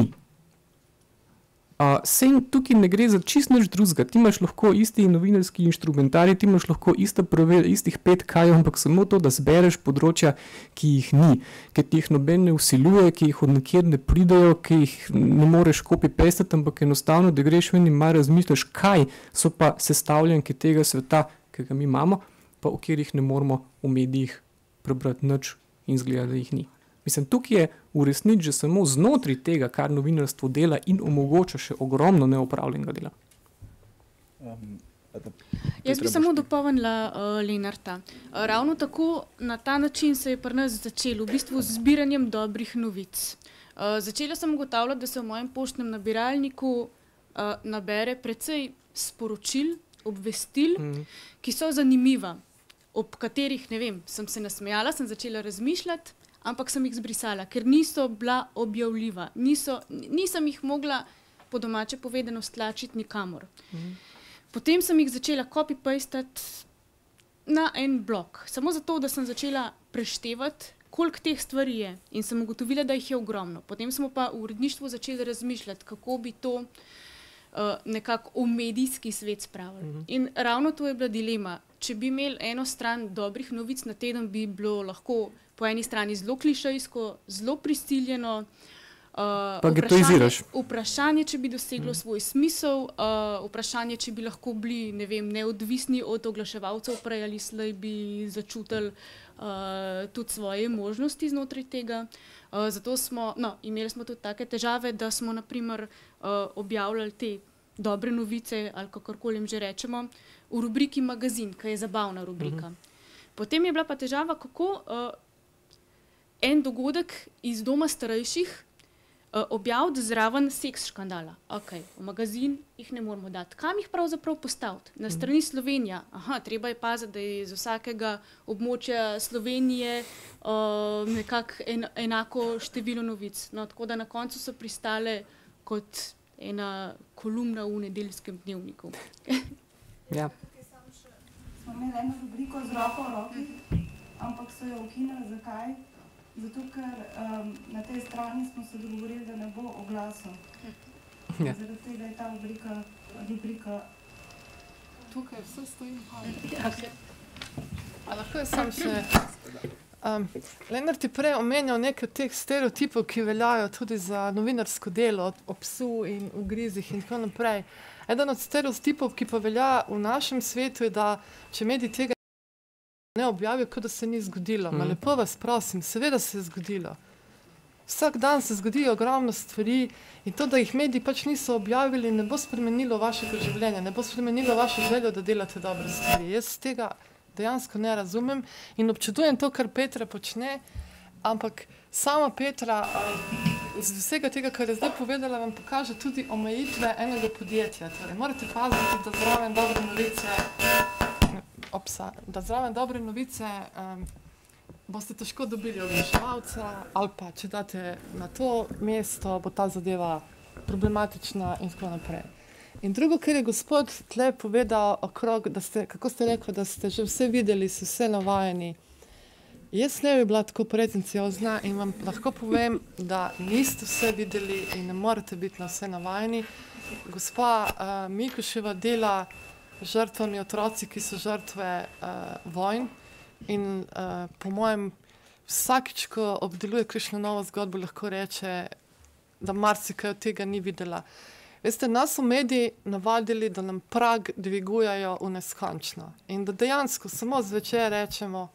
Sej tukaj ne gre za čist nič drugega. Ti imaš lahko isti novinarski inštrumentarij, ti imaš lahko ista pravila, istih 5 kajev, ampak samo to, da zbereš področja, ki jih ni, ki ti jih noben ne vsiljuje, ki jih od nekjer ne pridejo, ki jih ne moreš copy-pastati, ampak enostavno, da greš ven in malo razmisliš, kaj so pa sestavljanke tega sveta, ki ga mi imamo, pa o katerih ne moramo v medijih prebrati nič in zgleda, da jih ni. Mislim, tukaj je v resnici že samo znotraj tega, kar novinarstvo dela in omogoča še ogromno neopravljenega dela. Jaz bi samo dopolnila Lenarta. Ravno tako na ta način se je pri nas začelo, v bistvu z zbiranjem dobrih novic. Začela sem ugotavljati, da se v mojem poštnem nabiralniku nabere precej sporočil, obvestil, ki so zanimiva, ob katerih, ne vem, sem se nasmejala, sem začela razmišljati, ampak sem jih zbrisala, ker niso bila objavljiva. Nisem jih mogla, po domače povedano, stlačiti nikamor. Potem sem jih začela copy-pastati na en blog. Samo zato, da sem začela preštevati, koliko teh stvari je. In sem ugotovila, da jih je ogromno. Potem smo pa v uredništvu začeli razmišljati, kako bi to nekako v medijski svet spravili. In ravno to je bila dilema. Če bi imeli eno stran dobrih novic na teden, bi bilo lahko po eni strani zelo klišejsko, zelo prisiljeno, vprašanje, če bi doseglo svoj smisel, vprašanje, če bi lahko bili, ne vem, neodvisni od oglaševalcev prej ali slej bi začutili tudi svoje možnosti znotraj tega. Zato smo, imeli smo tudi take težave, da smo naprimer objavljali te dobre novice, ali kakorkoli jim že rečemo, v rubriki Magazin, ki je zabavna rubrika. Potem je bila pa težava, kako en dogodek iz doma starejših objaviti zraven seks škandala. Ok, v Magazin jih ne moramo dati. Kam jih pravzaprav postaviti? Na strani Slovenija. Treba je paziti, da je iz vsakega območja Slovenije nekako enako število novic. No, tako da na koncu so pristale kot ena kolumna v Nedeljskem dnevniku. Ja. Smo imeli eno rubriko z roko v roki, ampak so jo ukinili. Zakaj? Zato, ker na tej strani smo se dogovorili, da ne bo oglasov. Ja. Zaradi tega je ta rubrika... Tukaj vse stojim. A lahko je sam še... Lenart je prej omenjal nekaj teh stereotipov, ki veljajo tudi za novinarsko delo, o psu in ugrizih in tako naprej. Eden od stereotipov, ki pa velja v našem svetu, je, da če mediji tega ne objavijo, kot da se ni zgodilo. Ma lepo vas prosim, seveda se je zgodilo. Vsak dan se zgodijo ogromno stvari in to, da jih mediji pač niso objavili, ne bo spremenilo vašega življenja, ne bo spremenilo vašo željo, da delate dobre stvari. Jaz tega dejansko ne razumem in občudujem to, kar Petra počne, ampak sama Petra z vsega tega, kar je zdaj povedala, vam pokaže tudi omejitve enega podjetja. Torej, morate paziti, da zraven dobre novice boste težko dobili oglaševalca, ali pa če date na to mesto, bo ta zadeva problematična in tako naprej. In drugo, kar je gospod tle povedal okrog, kako ste rekli, da ste že vse videli, so vse navajeni. Jaz ne bi bila tako pretenciozna in vam lahko povem, da niste vse videli in ne morete biti na vse navajeni. Gospa Mikuševa dela žrtvami otroci, ki so žrtve vojn in po mojem vsakič, ko obdeluje kakšno novo zgodbo, lahko reče, da marsikaj od tega ni videla. Veste, nas so mediji navadili, da nam prag dvigujejo v neskončno in da dejansko samo zvečer rečemo,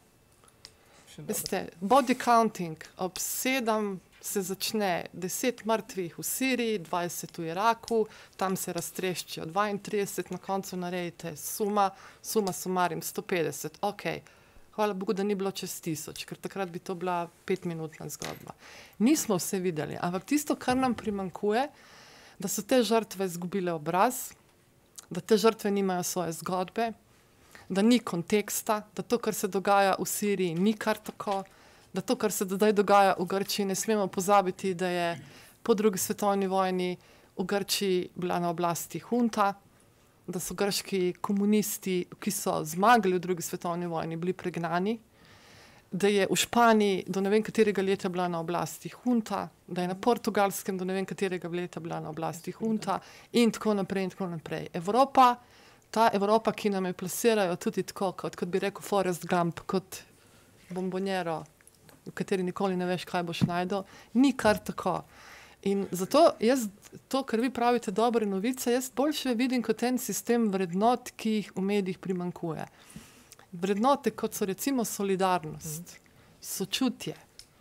veste, body counting, ob 7 se začne 10 mrtvih v Siriji, 20 v Iraku, tam se raztreščijo 32, na koncu naredite suma sumarim 150, ok. Hvala Bogu, da ni bilo čez 1000, ker takrat bi to bila 5-minutna zgodba. Nismo vse videli, ampak tisto, kar nam primanjkuje, da so te žrtve izgubile obraz, da te žrtve nimajo svoje zgodbe, da ni konteksta, da to, kar se dogaja v Siriji, ni kar tako, da to, kar se zdaj dogaja v Grčiji, ne smemo pozabiti, da je po drugi svetovni vojni v Grčiji bila na oblasti hunta, da so grški komunisti, ki so zmagali v drugi svetovni vojni, bili pregnani, da je v Španiji do ne vem katerega leta bila na oblasti hunta, da je na Portugalskem do ne vem katerega leta bila na oblasti hunta in tako naprej in tako naprej. Evropa, ta Evropa, ki nam je plasirajo tudi tako, kot bi rekel Forrest Gump, kot bombonjero, v kateri nikoli ne veš, kaj boš najdel, ni kar tako. In zato jaz, to, kar vi pravite dobre novice, jaz boljše vidim kot en sistem vrednot, ki jih v medijih primanjkuje. Vrednote, kot so recimo solidarnost, sočutje,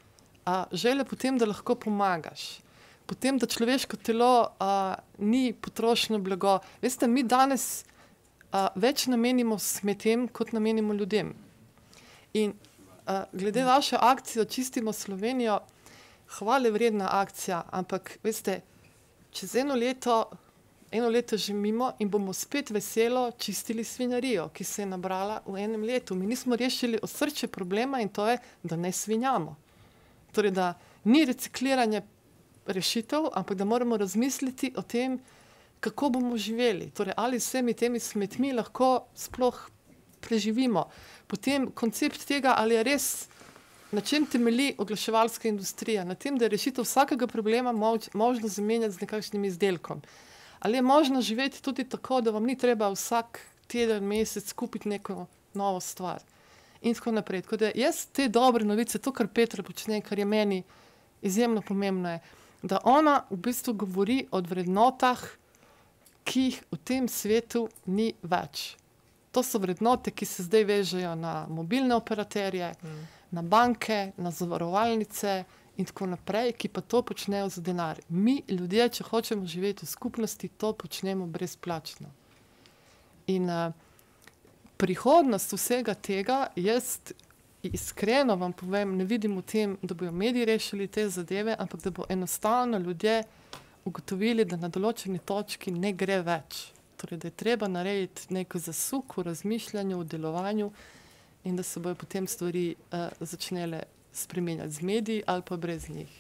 želja potem, da lahko pomagaš, potem, da človeško telo ni potrošno blago. Veste, mi danes več namenimo smetem, kot namenimo ljudem. In glede vaše akcije Čistimo Slovenijo, hvale vredna akcija, ampak veste, čez eno leto že mimo in bomo spet veselo čistili svinjarijo, ki se je nabrala v enem letu. Mi nismo rešili osrčje problema in to je, da ne svinjamo. Torej, da ni recikliranje rešitev, ampak da moramo razmisliti o tem, kako bomo živeli. Torej, ali s vsemi temi smetmi lahko sploh preživimo. Potem koncept tega, ali je res, na čem temelji oglaševalska industrija, na tem, da je rešitev vsakega problema možno zamenjati z nekakšnim izdelkom. Ali je možno živeti tudi tako, da vam ni treba vsak teden, mesec kupiti neko novo stvar. In tako naprej. Tako da jaz te dobre novice, to, kar Petra počne, kar je meni izjemno pomembno je, da ona v bistvu govori o vrednotah, ki jih v tem svetu ni več. To so vrednote, ki se zdaj vežejo na mobilne operaterje, na banke, na zavarovalnice in tako naprej, ki pa to počnejo za denar. Mi, ljudje, če hočemo živeti v skupnosti, to počnemo brezplačno. In prihodnost vsega tega, jaz iskreno vam povem, ne vidim v tem, da bojo mediji rešili te zadeve, ampak da bo enostavno ljudje ugotovili, da na določeni točki ne gre več. Torej, da je treba narediti neko zasuk v razmišljanju, v delovanju in da se bojo potem stvari začnele spremenjati z mediji ali pa brez njih.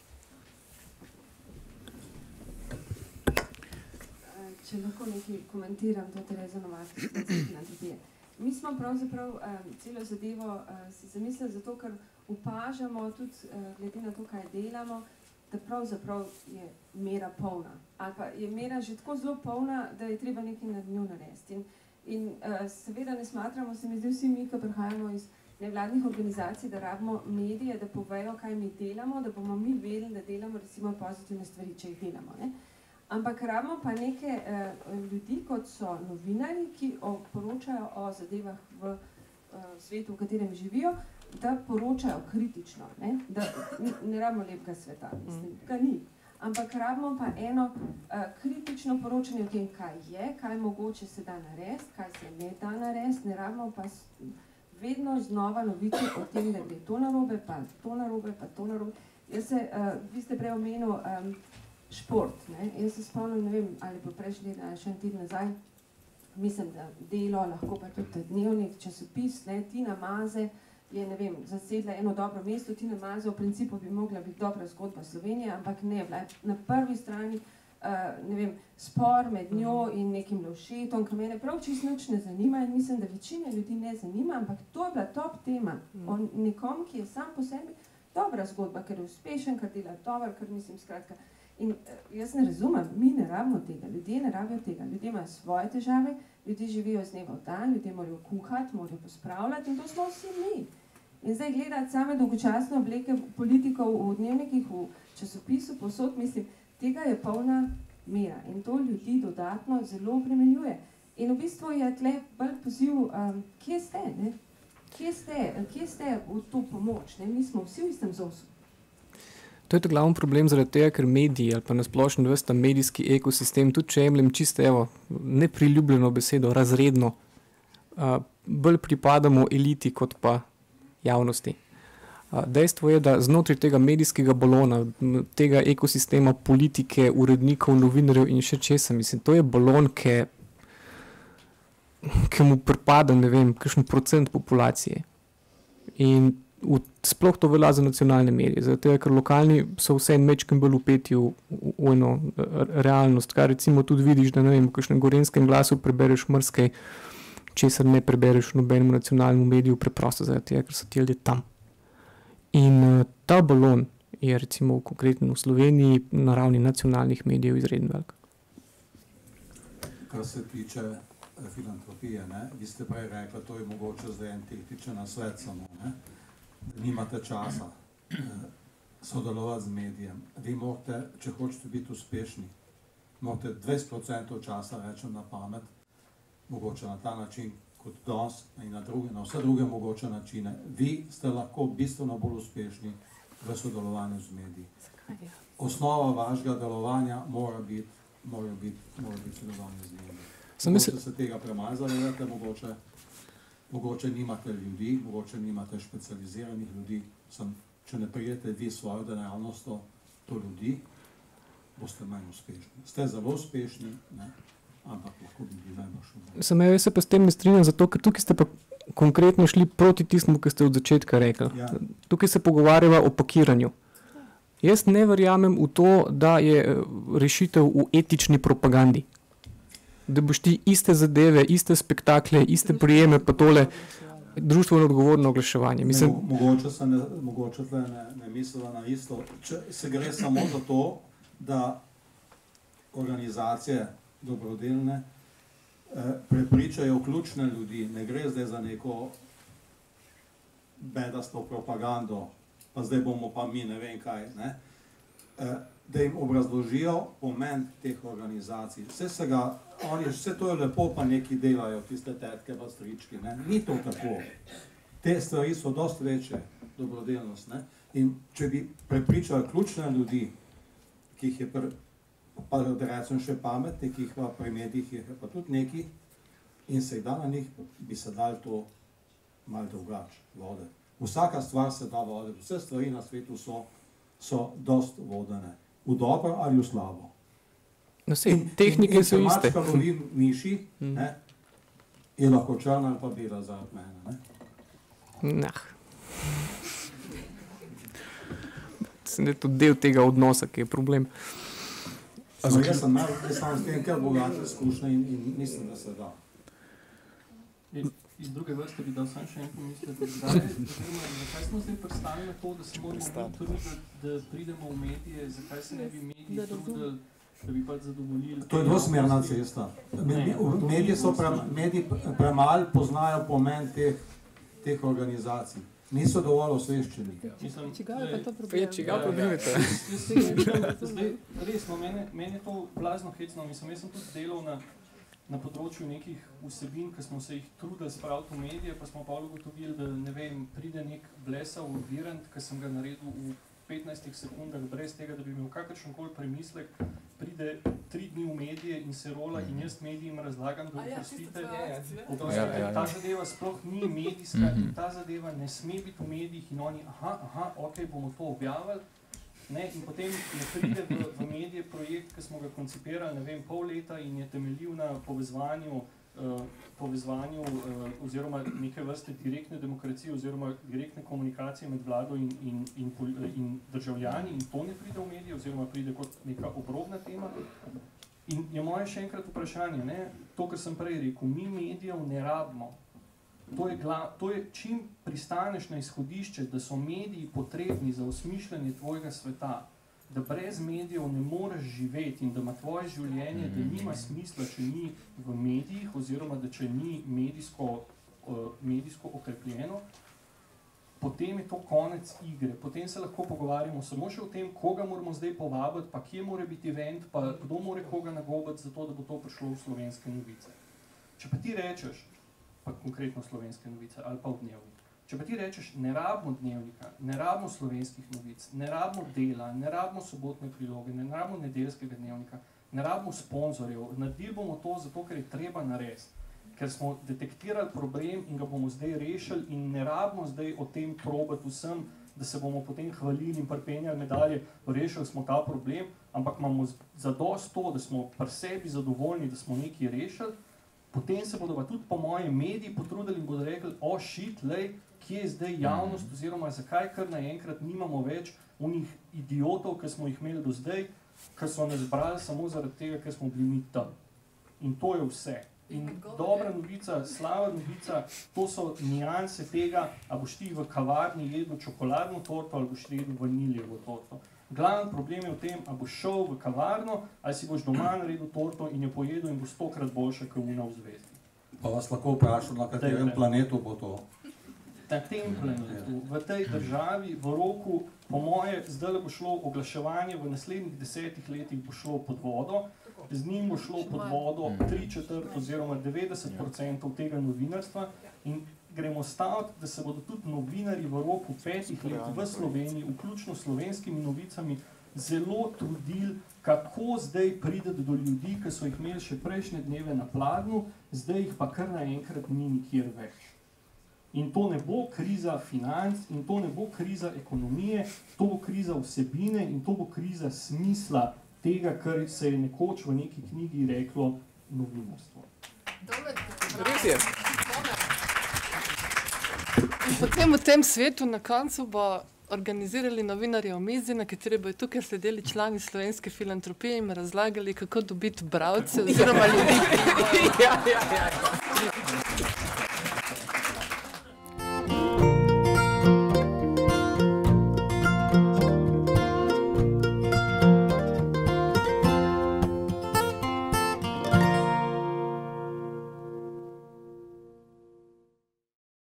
Če lahko nekaj komentiram, to je Tereza Novak, filantropije. Mi smo pravzaprav celo zadevo si zamislili zato, ker opažamo tudi glede na to, kaj delamo, da pravzaprav je mera polna. Ali pa je mera že tako zelo polna, da je treba nekaj na njo narediti. In seveda ne smatramo, se mi zdi vsi mi, ki prihajamo iz nevladnih organizacij, da rabimo medije, da povejo, kaj mi delamo, da bomo mi vedeli, da delamo recimo pozitivne stvari, če jih delamo. Ne? Ampak rabimo pa neke ljudi, kot so novinarji, ki poročajo o zadevah v svetu, v katerem živijo, da poročajo kritično. Ne, ne rabimo lepega sveta, mislim, ga ni. Ampak rabimo pa eno kritično poročanje o tem, kaj je, kaj mogoče se da narediti, kaj se ne da narediti, ne rabimo pa vedno znova novice o tem, da gre to narobe, pa to narobe, pa to narobe. Vi ste prej omenil šport. Ne? Jaz se spomnim, ne vem, ali pa prejšnji teden, ali še en teden nazaj, mislim, da Delo, lahko pa tudi Dnevnik, časopis, ne, Tina Maze je, ne vem, zasedla eno dobro mesto. Tina Maze v principu bi mogla biti dobra zgodba Slovenije, ampak ne, na prvi strani, ne vem, spor med njo in nekim Lovšetom, ki mene prav čisto nič ne zanima in mislim, da večina ljudi ne zanima, ampak to je bila top tema o nekom, ki je sam po sebi dobra zgodba, ker je uspešen, ker dela dobro, ker mislim, skratka. In jaz ne razumem, mi ne rabimo tega, ljudje ne rabijo tega, ljudje imajo svoje težave, ljudje živijo z dneva v dan, ljudje morajo kuhati, morajo pospravljati in to smo vsi mi. In zdaj gledati same dolgočasne obleke politikov v dnevnikih, v časopisu, posod, mislim, tega je polna mera in to ljudi dodatno zelo obremenjuje. In v bistvu je tle bolj poziv, kje ste, ne? Kje ste v to pomoč, ne? Mi smo vsi v istem zosu. To je to glavni problem zaradi tega, ker mediji ali pa nasplošno ves ta medijski ekosistem, tudi če jemljem čisto, evo, nepriljubljeno besedo, razredno, bolj pripadamo eliti kot pa javnosti. Dejstvo je, da znotraj tega medijskega balona, tega ekosistema politike, urednikov, novinarjev in še česa, mislim, to je balon, ki mu pripada, ne vem, kakšen procent populacije. In sploh to velja za nacionalne medije, zato ker lokalni so vse mečkem bolj upeti v eno realnost, kar recimo tudi vidiš, da ne vem, v kakšnem Gorenjskem glasu prebereš marsikaj, česar ne prebereš v nobenemu nacionalnemu mediju, preprosto zaradi tega, ker so ti ljudje tam. In ta balon je recimo konkretno v Sloveniji na ravni nacionalnih medijev izredno velik. Kar se tiče filantropije, ne? Vi ste prej rekli, to je mogoče zdaj en tehničen nasvet samo, ne? Nimate časa sodelovati z medijem. Vi morate, če hočete biti uspešni, morate 20% časa rečem na pamet, mogoče na ta način kot danes in na vse druge mogoče načine. Vi ste lahko bistveno bolj uspešni v sodelovanju z mediji. Osnova vašega delovanja mora biti sodelovanje z mediji. Mogoče se tega premalo zavedate, mogoče nimate ljudi, mogoče nimate specializiranih ljudi. Če ne prijete vi svojo dejavnostjo do ljudi, boste manj uspešni. Ste zelo uspešni, ne? Ampak lahko bi bili najboljši. Jaz se pa s tem ne strinjam, zato ker tukaj ste pa konkretno šli proti tistemu, ki ste od začetka rekli. Ja. Tukaj se pogovarjava o pakiranju. Jaz ne verjamem v to, da je rešitev v etični propagandi. Da boš ti iste zadeve, iste spektakle, iste prijeme, pa tole društveno odgovorno oglaševanje. Mogoče tle ne mislila na isto. Če se gre samo za to, da organizacije dobrodelne prepričajo ključne ljudi, ne gre zdaj za neko bedasto propagando, pa zdaj bomo pa mi ne vem kaj, ne? Da jim obrazložijo pomen teh organizacij. Vse to je lepo, pa neki delajo, tiste tetke pa strički, ne? Ni to tako. Te stvari so dosti večje, dobrodelnost, ne? In če bi prepričali ključne ljudi, ki jih je pa da recimo še pametni, ki jih pa pri medijih je pa tudi neki, in se jih da na njih, bi se dali to malo drugače vode. Vsaka stvar se da vode, vse stvari na svetu so dost vodene. V dobro ali v slabo. No, tehnike so iste. In če mačka lovi miši, je lahko črna ali pa bela zaradi mene. Nah. Sem je tudi del tega odnosa, ki je problem. Jaz sem s tem kar bogate izkušnje in mislim, da se da. Iz druge vrste bi dal sam še en pomislek, zakaj smo zdaj pristali na to, da se moramo truditi, da pridemo v medije, zakaj se ne bi mediji trudili, da bi pač zadovoljili... To je dvosmerna cesta. Mediji premalo poznajo pomen teh organizacij. Niso dovolj osveščeni. Čigav je pa to problem? Čigav problem je to? Res, meni je to blazno hecno. Jaz sem tudi delal na področju nekih vsebin, ki smo se jih trudili spraviti v medije, pa smo pa ugotovili, da ne vem, pride nek blesav virant, ki sem ga naredil v 15 sekundah, brez tega, da bi imel kakršenkoli premislek, pride 3 dni v medije in se rola in jaz medijem razlagam, da oprostite, ta zadeva sploh ni medijska in ta zadeva ne sme biti v medijih in oni, ok, bomo to objavili. In potem ne pride v medije projekt, ki smo ga koncipirali, ne vem, pol leta in je temeljil na povezvanju oziroma neke vrste direktne demokracije oziroma direktne komunikacije med vlado in državljani in to ne pride v medije oziroma pride kot neka obrobna tema. In je moje še enkrat vprašanje, to, kar sem prej rekel, mi medijev ne rabimo. To je, čim pristaneš na izhodišče, da so mediji potrebni za osmišljanje tvojega sveta, da brez medijev ne moreš živeti in da ima tvoje življenje, da nima smisla, če ni v medijih oziroma da če ni medijsko okrepljeno, potem je to konec igre. Potem se lahko pogovarjamo samo še o tem, koga moramo zdaj povabiti, pa kje mora biti event, pa kdo mora koga nagobati za to, da bo to prišlo v Slovenske novice. Če pa ti rečeš, pa konkretno Slovenske novice ali pa v Dnevnik. Če pa ti rečeš, ne rabimo Dnevnika, ne rabimo Slovenskih novic, ne rabimo Dela, ne rabimo Sobotne priloge, ne rabimo Nedeljskega dnevnika, ne rabimo sponzorjev, naredili bomo to zato, ker je treba narediti, ker smo detektirali problem in ga bomo zdaj rešili in ne rabimo zdaj o tem probati vsem, da se bomo potem hvalili in pripenjali medalje, rešili smo ta problem, ampak imamo zadost to, da smo pri sebi zadovoljni, da smo nekaj rešili. Potem se bodo pa tudi po mojem mediji potrudili in bodo rekli, kje je zdaj javnost oziroma zakaj kar naenkrat nimamo več unih idiotov, ki smo jih imeli do zdaj, ki so nas brali samo zaradi tega, ker smo bili mi tam. In to je vse. In dobra novica, slaba novica, to so nianse tega, a boš ti v kavarni jedel čokoladno torto ali boš jedel vaniljevo torto. Glavni problem je v tem, a boš šel v kavarno ali si boš doma naredil torto in jo pojedel in bo 100-krat boljša kot una v zvezdi. Pa vas lahko vprašam, na katerem planetu bo to? Na tem planetu, v tej državi, v roku, po moje, zdaj bo šlo oglaševanje, v naslednjih 10 letih bo šlo pod vodo, z njim bo šlo pod vodo 3/4 oziroma 90% tega novinarstva in gremo staviti, da se bodo tudi novinarji v roku 5 let v Sloveniji, vključno s Slovenskimi novicami, zelo trudili, kako zdaj prideti do ljudi, ki so jih imeli še prejšnje dneve na pladnju, zdaj jih pa kar naenkrat ni nikjer več. In to ne bo kriza financ, in to ne bo kriza ekonomije, to bo kriza vsebine in to bo kriza smisla tega, kar se je nekoč v neki knjigi reklo novinarstvo. Res je. In potem v tem svetu na koncu bo organizirali novinarje omizje, na kateri bojo tukaj sedeli člani Slovenske filantropije in razlagali, kako dobiti bralce oziroma ljudi.